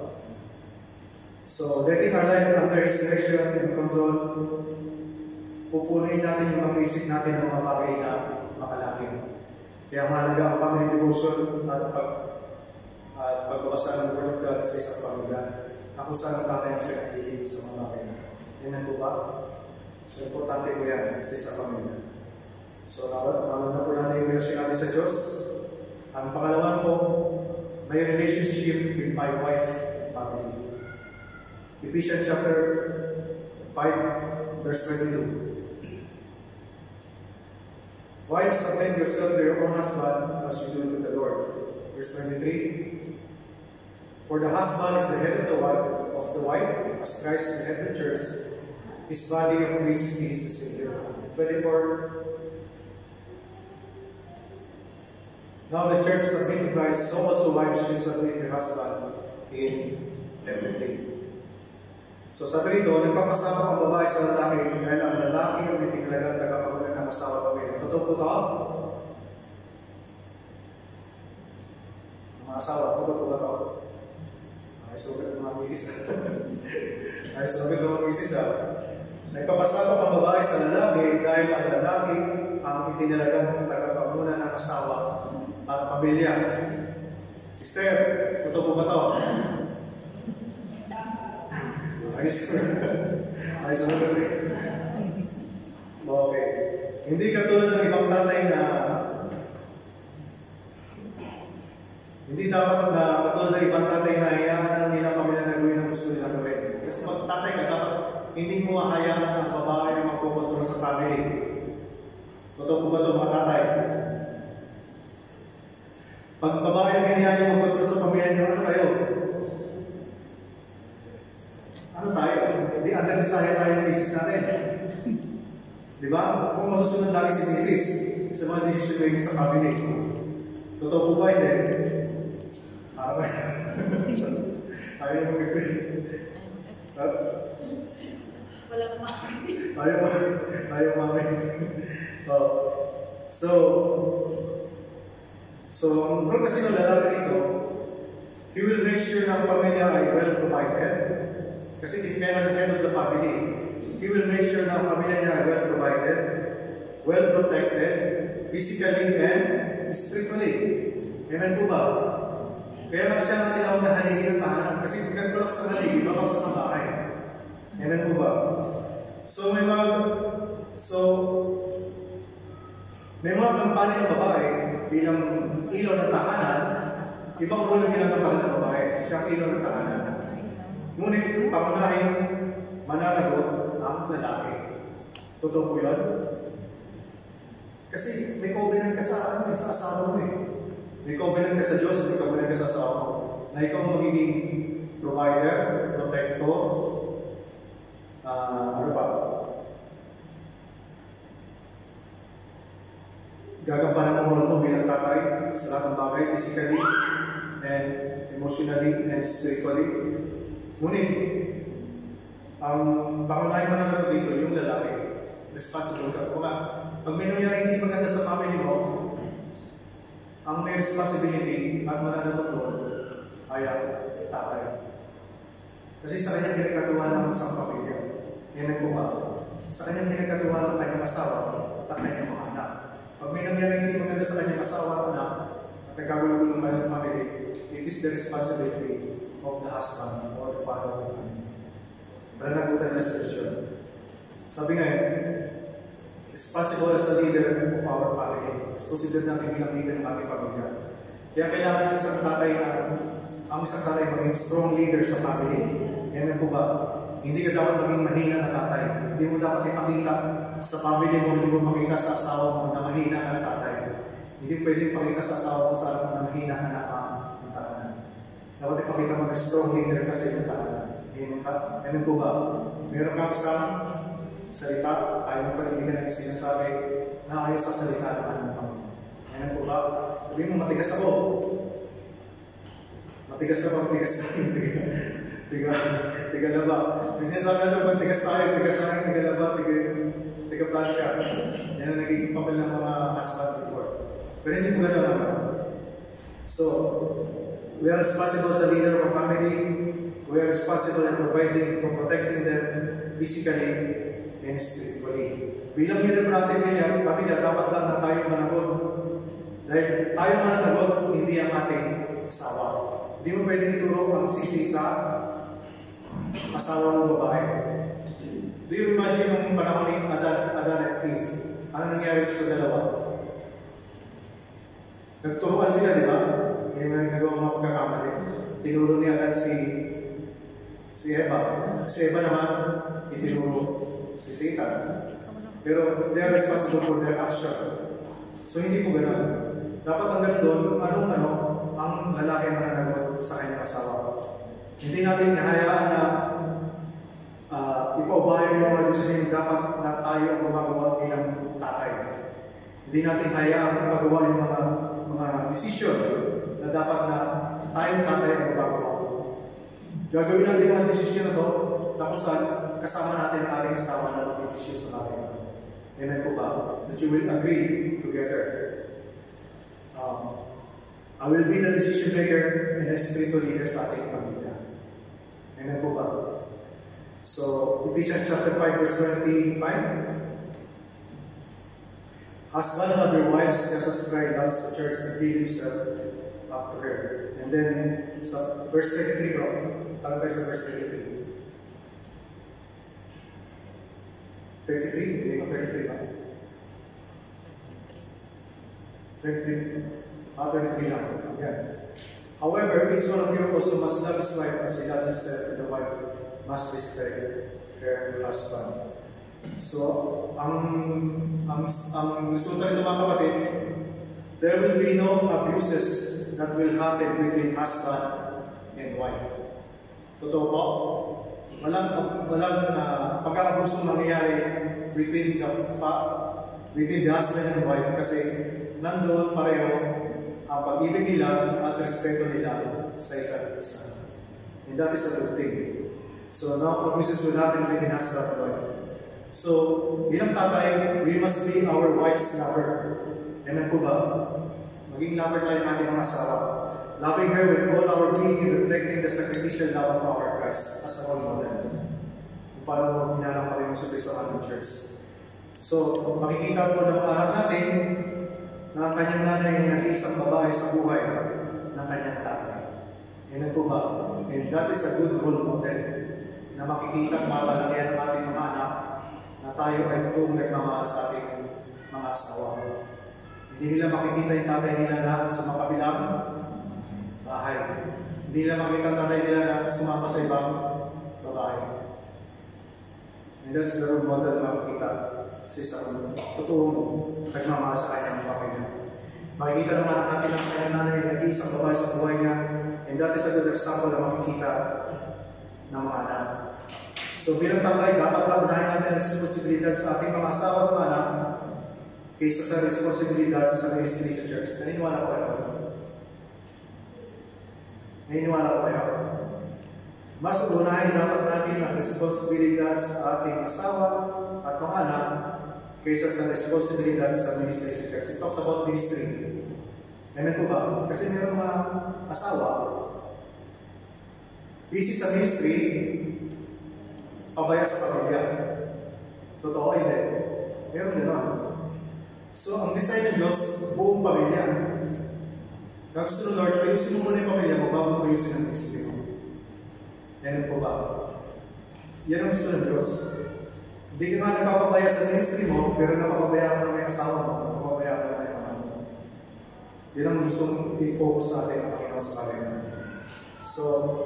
So, letting our life under His direction and control, pupunuin natin yung mag-isip natin ng mga bagay na makalaki. Kaya mahalaga ang family devotion at pag, at pagbabasa ng Word of God sa isang pamilya na kung saan ang tatay ang siya nag-lead sa mga bagay na. Amen po ba? So, importante po yan sa isang pamilya. So, naman na po natin yung relasyon natin sa Diyos. Ang pangalawan po, may relationship with my wife and family. Ephesians chapter five, verse twenty-two. Wives, submit yourself to your own husband as you do to the Lord. Verse twenty-three. For the husband is the head of the wife, of the wife, as Christ is the head of the church, his body of which he is the Savior. And twenty-four. Now the church submit to Christ, so also wives should submit to their husband in everything. So sabi rito, nagpapasama ang babae sa lalaki dahil ang lalaki ang mitiglagang tagapagulan ng asawa pamilya. Totoo po ito? Mga asawa, totoo po ba ito? Ay, sugat ng mga misis. Ay, sugat ng mga misis ha. Nagpapasabak ang babae sa lalaki dahil ang lalaki ang itinalagang tagapagmuna ng asawa at pamilya. Sister, totoo po ba ito? Ayos ko. Ayos ko na. Okay. Hindi katulad ng ibang tatay na hindi dapat na katulad ng ibang tatay na hayaan na nila pamilya na gawin ang gusto nila gawin. Kasi pag tatay ka, dapat hindi mo hayaan ang babae na magkukontrol sa family. Totoo po ba ito mga tatay? Pag babae ang hinayaan niyo magkontrol sa pamilya niyo, ano kayo? Ano tayo? Hindi under desire tayo ng misis natin. Di ba? Kung masusunod lagi si misis sa mga decision making sa family. Totoo po ba? Hindi. Araw na. Ayaw mo mag-agree. Wala ka mami. Ayaw mo. Ayaw mami. Oh. So, so, ang role kasi ng lalaki dito, he will make sure na ang pamilya ay well provided. Kasi if kaya sa head of the family, he will make sure na ang pamilya niya ay well provided, well protected, physically and spiritually. Amen po ba? Kaya nga siya nga tinawag na haligi ng tahanan. Kasi pag nagkulak sa haligi, babagsak ang bahay. Amen po ba? So may mga, so, may mga kampanya ng babae bilang ilaw ng tahanan, ibang role ang ginagampanan ng babae. Siya ang ilaw ng tahanan. Ngunit, pangunahing mananagot ang lalaki. Totoo po yun? Kasi may covenant ka sa, ano, sa asawa mo eh. May covenant ka sa Diyos, may covenant ka sa asawa mo. Na ikaw ang magiging provider, protector, uh, ano ba? Gagampanan ang role mo bilang tatay sa lahat ng bagay, physically, and emotionally, and spiritually. Ngunit, ang pangunahing mananagot dito, yung lalaki, responsible ka. Kung pag may nangyari hindi maganda sa family mo, ang may responsibility at mananagot doon ay ang tatay. Kasi sa kanyang pinagkatuwa ng isang pamilya, yan ang ba? Sa kanyang pinagkatuwa ng kanyang asawa at ang kanyang mga anak. Pag may nangyari hindi maganda sa kanyang asawa at anak, at nagkagulong ng kanyang family, it is the responsibility of the husband or the father of the family. Pananagutan na solusyon. Sabi nga, responsible as a leader of our family. Responsible natin bilang leader ng ating pamilya. Kaya kailangan ng isang tatay na ang isang tatay maging strong leader sa family. Yan po ba? Hindi ka dapat maging mahina na tatay. Hindi mo dapat ipakita sa family mo, hindi mo pakita sa asawa mo na mahina ka na tatay. Hindi pwede ipakita sa asawa mo sa mo na mahina ka na ng tahanan. Dapat ipakita mo na strong leader ka sa iyong tahanan. Yan ka. Yan po ba? Meron kang isang salita, ayaw mo panindigan ang sinasabi na ayaw sa salita ng ating Panginoon. Yan po ba? Sabihin mo, matigas ako. Matigas ako, matigas na rin. Tiga, tiga na ba? May sinasabi natin, matigas tayo, tigas na rin, tiga na ba, tiga, tiga plancha. Yan ang nagiging papel ng mga husband before. Pero hindi po gano'n naman. So, we are responsible sa leader of our family. We are responsible in providing, for protecting them physically and spiritually. Bilang leader natin pamilya, pamilya, dapat lang na tayo managot. Dahil tayo mananagot, hindi ang ating asawa. Hindi mo pwedeng ituro ang sisi sa asawa ng babae. Do you imagine yung panahon ni Adan, Adan at Eve? Ano nangyari sa dalawa? Nagturuan sila, di ba? May nagawa mga pagkakamali. Tinuro ni Adan si si Eva. Si Eva naman, itinuro si Satan. Pero they are responsible for their action. So hindi po gano'n. Dapat ang gano'n doon, anong-ano ang lalaki mananagot sa kanyang asawa. Hindi natin hayaan na uh, ipaubayan yung mga desisyon dapat na tayo ang gumagawa bilang tatay. Hindi natin hayaan ipagawa yung mga mga desisyon na dapat na tayong tatay ang gumagawa. Gagawin natin yung mga desisyon na ito, tapos kasama natin ang ating asawa na mag-desisyon sa natin. Amen po ba? That you will agree together. Um, I will be the decision maker and a spiritual leader sa ating pamilya. Amen po ba? So, Ephesians chapter five, verse twenty-five. Husband, love your wives, just as Christ loves the church and gave himself up to her. And then, sa verse thirty-three, bro. Tara tayo sa verse thirty-three. thirty-three? Hindi mo thirty-three ba? thirty-three? Ah, thirty-three lang. Ayan. However, each one of you also must love his wife as he loves himself, and the wife must respect her husband. So, ang ang ang resulta nito mga kapatid, there will be no abuses that will happen between husband and wife. Totoo po? Walang walang uh, pag-aabusong mangyayari between the fa between the husband and wife kasi nandoon pareho ang pag-ibig nila at respeto nila sa isa't isa. And that is a good thing. So, no abuses will happen between husband and wife. So, bilang tatay, we must be our wife's lover. Amen po ba? Maging lover tayo ng ating mga asawa. Loving her with all our being and reflecting the sacrificial love of our Christ as a role model. Kung paano minalang pa rin sa Kristo ang ating church. So, makikita po ng mga anak natin na ang kanyang nanay ay nag-iisang babae sa buhay ng kanyang tatay. Amen po ba? And that is a good role model na makikita ang matalagyan ng ating mga anak na tayo ay totoong nagmamahal sa ating mga asawa. Hindi nila makikita yung tatay nila na sa makabilang bahay. Hindi nila makikita ang tatay nila na sumama sa ibang babae. And that's the role model na makikita sa isang totoong nagmamahal sa kanyang pamilya. Makikita naman natin ang kanyang nanay nag-iisang babae sa buhay niya, and that is a good example na makikita ng mga anak. So bilang tatay, dapat paunahin natin ang responsibilidad sa ating mga asawa at mga anak kaysa sa responsibilidad sa ministry sa church. Naniniwala ko kayo? Naniniwala ko kayo? Mas unahin dapat natin ang responsibilidad sa ating asawa at mga anak kaysa sa responsibilidad sa ministry sa church. It talks about ministry. Amen po ba? Kasi meron mga asawa busy sa ministry, pabaya sa pamilya. Totoo, hindi. Meron din naman. So, ang design ng Diyos, buong pamilya. Kaya gusto ng Lord, ayusin mo muna yung pamilya mo bago mo ayusin ang ministry mo. Yan po ba? Yan ang gusto ng Diyos. Hindi ka nga nagpapabaya sa ministry mo, pero napapabaya ka na may asawa mo, napapabaya ka na may anak mo. Yan ang gustong i-focus natin ang Panginoon sa pamilya. So,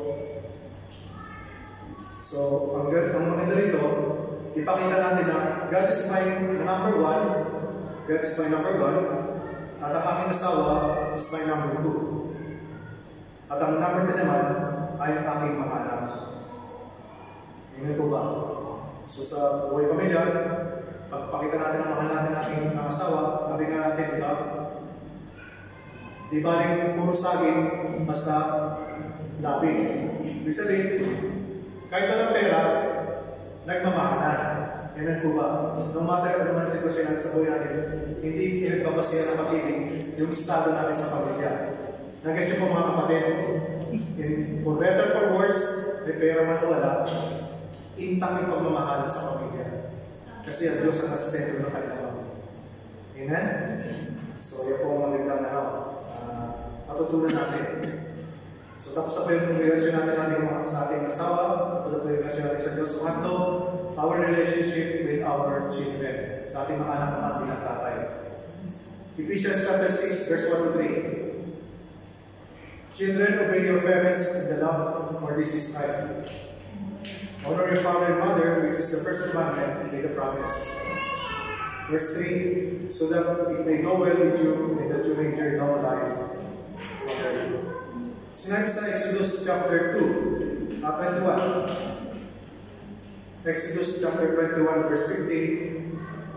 So, ang, ang maganda rito, ipakita natin na God is my number one, God is my number one, at ang aking asawa is my number two. At ang number two naman ay ang aking mga anak. Ngayon po ba? So, sa buhay pamilya, pagpakita natin ang mahal natin ating mga asawa, sabi nga natin, di ba? Di ba rin puro saging, basta labi. Ibig sabihin, kahit walang pera, nagmamahalan. Yan po ba? No matter ano man ang sitwasyon natin sa buhay natin, hindi pinagbabasihan ng pag-ibig yung estado natin sa pamilya. Nag-get po mga kapatid, in, for better for worse, may pera man o wala, intang yung pagmamahal sa pamilya. Kasi ang Diyos ang nasa sentro ng kanilang pamilya. Amen? So, yan po ang magandang ano, uh, matutunan natin. So, tapos na po yung relasyon natin sa ating, sa ating asawa, tapos na po yung relasyon natin sa Diyos. Pangatlo, our relationship with our children, sa ating mga anak at bilang tatay. Ephesians chapter six, verse one to three. Children, obey your parents in the love, for this is right. Honor your father and mother, which is the first commandment with the promise. Verse three, so that it may go well with you and that you may enjoy long life. Sinabi sa Exodus chapter two, uh, twenty-one. Exodus chapter twenty-one, verse fifteen.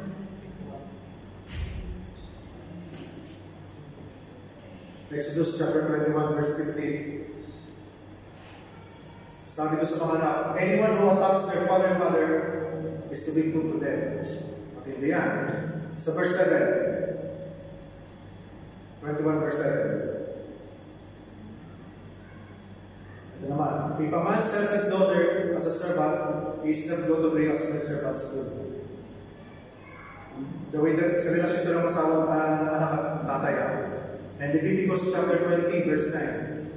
Exodus chapter twenty-one, verse fifteen. Sabi ko sa mga anak, anyone who attacks their father and mother is to be put to death. Matindi yan. Sa verse seven. twenty-one, verse seven. Ito naman. if a man sells his daughter as a servant, he is not going to bring us to the servant's good. The way that sa relasyon ito ng asawa uh, ng anak at tatay. And Leviticus chapter twenty, verse nine.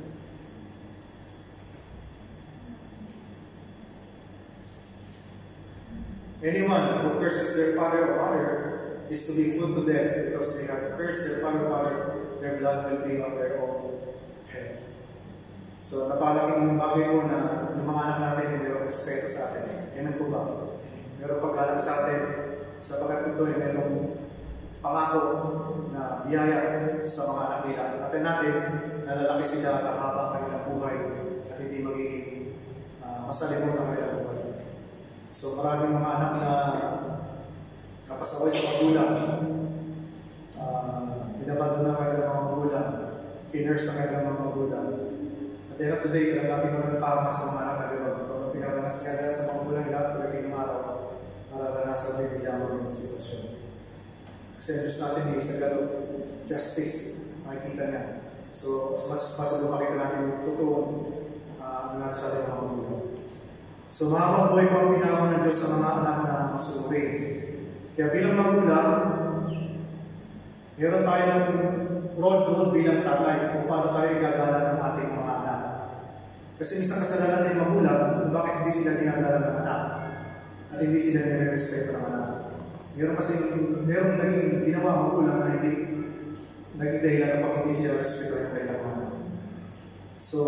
Anyone who curses their father or mother is to be put to death, because they have cursed their father or mother, their blood will be on their own head. So, napalaking bagay po na yung mga anak natin yung mayroong respeto sa atin. Amen po ba? Mayroong paggalang sa atin, sapagkat ito ay mayroong pangako na biyaya sa mga anak nila. Atin natin, nalalaki sila kahaba ang kanilang buhay at hindi magiging uh, masalimot ang kanilang buhay. So, maraming mga anak na napasaway sa magulang, uh, pinabando na kanilang mga magulang, kinurse na kanilang mga magulang. At the end of the day, alam natin mo ng karma sa mga anak na gano'n. Kung pinaranas ka nila sa mga magulang nila, pagdating ng araw, mararanasan din nila ang mga sitwasyon. Kasi ang Diyos natin ay isang gano'n justice, makikita niya. So, as much as possible, makita natin yung totoo uh, ano natin sa ating mga magulang. So, mahabang buhay po ang pinawang ng Diyos sa mga anak na masunurin. Kaya bilang magulang, meron tayong role doon bilang tatay kung paano tayo igagala ng ating mga anak. Kasi isang kasalanan din magulang kung bakit hindi sila ginagala ng anak at hindi sila nire-respeto ng anak. Meron kasi meron naging ginawa magulang na hindi naging dahilan kapag hindi sila respeto ng kanilang anak. So,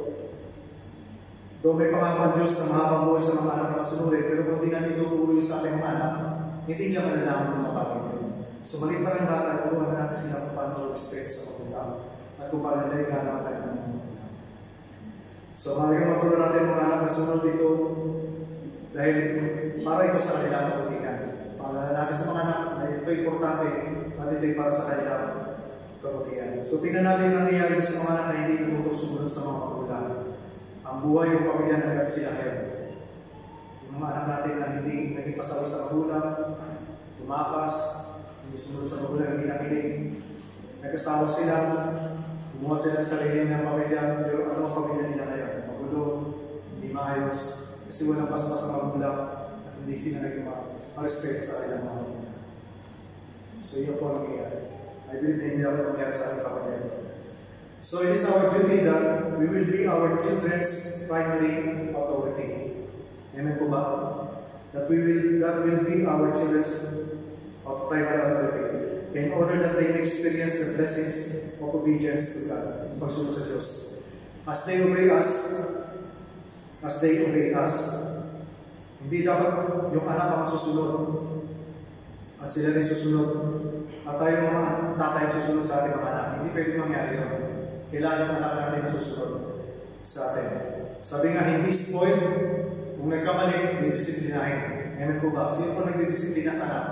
doon may pangako ng Diyos na mahabang buhay sa mga anak na masunurin, pero kung hindi natin itutuloy sa ating mga anak, hindi nila malalaman ng mga bagay nila. So, maliit pa rin bata, turuan na natin sila kung paano respeto sa magulang at kung paano nila igana tayo ng mga magulang. So, maraming maturuan natin mga anak na sunod dito dahil para ito sa kanilang kabutihan. Paalala natin sa mga anak na ito importante at ito para sa kanilang kabutihan. So, tingnan natin ang nangyayari sa mga anak na hindi natutong sumunod sa mga magulang. Ang buhay o pamilya na gab sila kayo. Yung mga anak natin na hindi naging pasaway sa magulang, tumakas, hindi sumunod sa magulang, hindi nakinig. Nag-asawa sila, kumuha sila sa sarili ng pamilya, pero ano ang pamilya nila ngayon? Magulo, hindi maayos, kasi walang pasma sa magulang at hindi sila naging ma-respeto sa kanilang mga magulang. So, yun po ang nangyayari. I believe na hindi ako nangyayari sa aking pamilya. So it is our duty that we will be our children's primary authority. Amen po ba? That we will that will be our children's primary authority in order that they may experience the blessings of obedience to God, pagsunod sa Diyos. As they obey us, as they obey us, hindi dapat yung anak ang susunod at sila din susunod at tayo mga tatay susunod sa ating mga anak. Hindi pwede mangyari yun. Kailangan yung anak natin susunod sa atin. Sabi nga, hindi spoil. Kung nagkamali, didisiplinahin. Amen po ba? Sino po nagdidisiplina sa anak?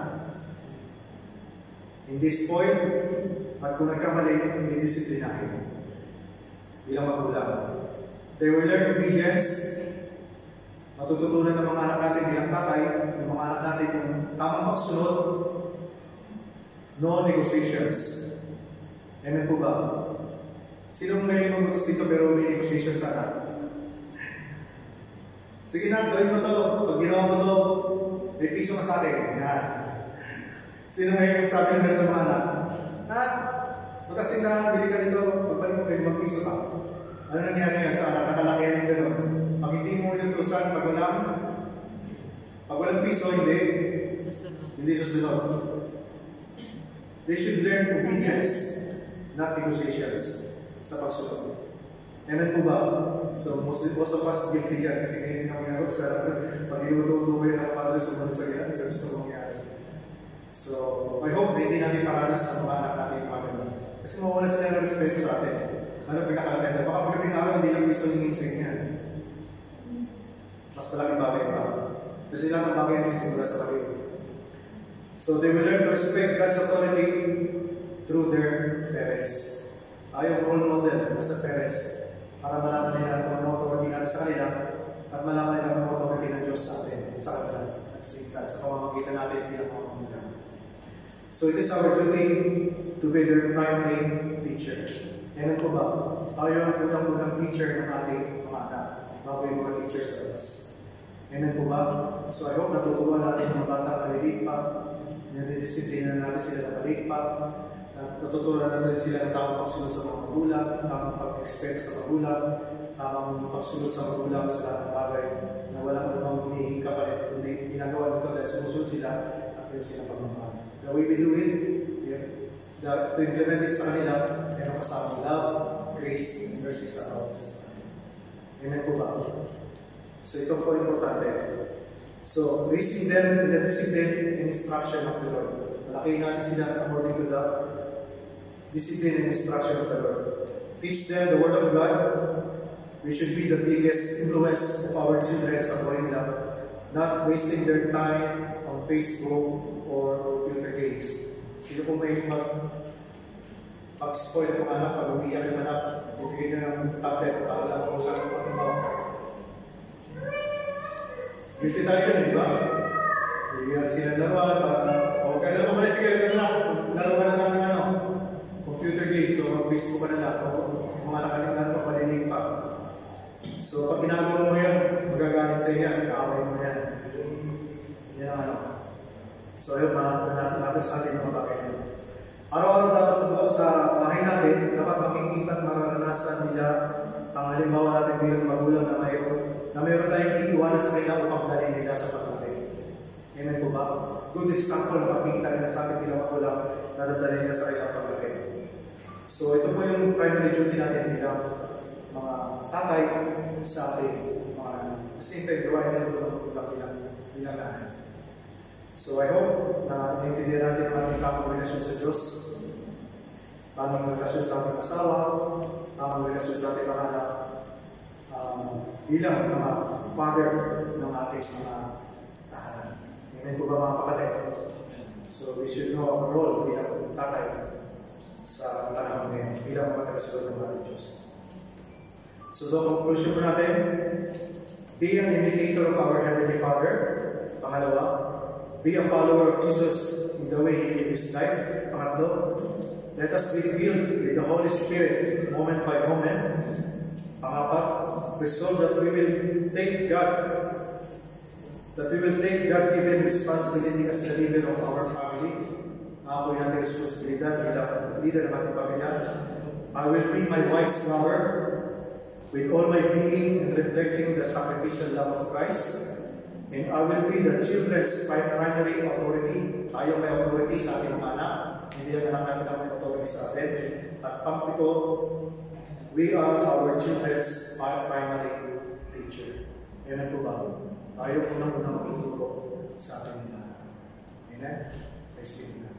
Hindi spoil. At kung nagkamali, didisiplinahin. Bilang magulang. They will learn obedience. Matututunan ng mga anak natin bilang tatay, ng mga anak natin yung tamang pagsunod. No negotiations. Amen po ba? Sinong may limang gutos dito pero may negotiation sana? Sige na, gawin mo to. Pag ginawa mo to, may piso ka sa akin. Yan. Sino may magsabi ng gano'n sa mga anak? Na, fantastic na, bili ka nito. Pagbalik mo, may limang piso ka. Ano nangyari yan sa anak? Nakalakihan yung gano'n. Pag hindi mo inutusan, pag walang, pag walang piso, hindi. Hindi susunod. They should learn obedience, not negotiations. Sa pagsunod. Amen po ba? So, most, most of us guilty dyan kasi ngayon din ako ginagawa sa pag inuto-uto ko yun para sumunod sa gila sa gusto mong mangyari. So, I hope na hindi natin paranas sa mga anak natin yung mga ganun. Kasi mawala sila ng respeto sa atin. Ano pinakalagay? Baka pagdating araw, hindi lang piso yung insing yan. Mas malaking bagay pa. Kasi lang ang bagay na sisimula sa bagay. So, they will learn to respect God's authority through their parents. Tayo role model as a parents para malaman nila kung ano authority natin sa kanila at malaman nila kung ano authority ng Diyos sa atin, sa kanila at sa same time, sa pamamagitan natin bilang mga magulang. So it is our duty to be their primary teacher. Yan po ba? Tayo ang unang-unang teacher ng ating mga anak. bago yung mga teachers sa labas. Amen po ba? So I hope natutuwa natin mga bata maliliit pa, nadidisiplina natin sila na maliit pa, natutunan natin sila ng tamang pagsunod sa mga magulang, tamang pag-expect sa magulang, tamang pagsunod sa magulang sa lahat ng bagay na walang anumang hinihingi ka pa rin, kundi ginagawa nito dahil sumusunod sila at yun sila pagmamahal. The way we do it, yeah, the, to implement it sa kanila, meron kasamang love, grace, and mercy sa bawat isa sa kanila. Amen po ba? So ito po importante. So, raising them in the discipline and instruction of the Lord. Malakihin natin sila according to the discipline and instruction of the Lord. Teach them the Word of God. We should be the biggest influence of our children sa buhay nila. Not wasting their time on Facebook or computer games. Sino po may mag pag-spoil ng anak, pag-umiyak ng anak, bibigyan nyo ng tablet para lang kung saan kung ano. Guilty tayo yun, di ba? Bibigyan sila ng laruan, para o kaya naman malit sige, ito na, laruan na lang ng ano, computer games, so mag-Facebook ka na lang, o mga nakalimutan pa, palilig pa. So, pag ginagawa mo yan, magagalit sa iya, kaaway mo yan. Yan ang ano. So, ayun, natin natin sa ating mga bagay yan. Araw-araw dapat sa, sa bahay natin, dapat makikita at maranasan nila ang halimbawa natin bilang magulang na mayroon na mayroon tayong iiwanan sa kanila upang dalhin nila sa pagkatay. Amen po ba? Good example na makikita nila sa atin bilang magulang na dadalhin nila sa kanilang pagkatay. So, ito po yung primary duty natin bilang mga tatay sa ating mga anak. Kasi ito, gawain nila ito ng magulang bilang, bilang nanay. So I hope na naintindihan natin ang ating tamang relasyon sa Diyos, tamang relasyon sa ating asawa, tamang relasyon sa ating mga anak, um, bilang mga father ng ating mga tahanan. Amen po ba mga kapatid? So we should know our role bilang tatay sa panahon ngayon, bilang mga tagasunod ng ating Diyos. So sa conclusion po natin, be an imitator of our Heavenly Father. Pangalawa, be a follower of Jesus in the way He lived His life. Pangatlo, let us be filled with the Holy Spirit moment by moment. Pangapat, resolve that we will take God, that we will take God-given responsibility as the leader of our family. Ako yung natin responsibilidad bilang leader ng ating pamilya. I will be my wife's lover with all my being and reflecting the sacrificial love of Christ. And I will be the children's primary authority. Tayo may authority sa ating mga anak. Hindi ang anak natin ang may authority sa atin. At pang-pito, we are our children's primary teacher. Amen po ba? Tayo unang-unang magtuturo sa ating mga anak. Amen? Praise be to God.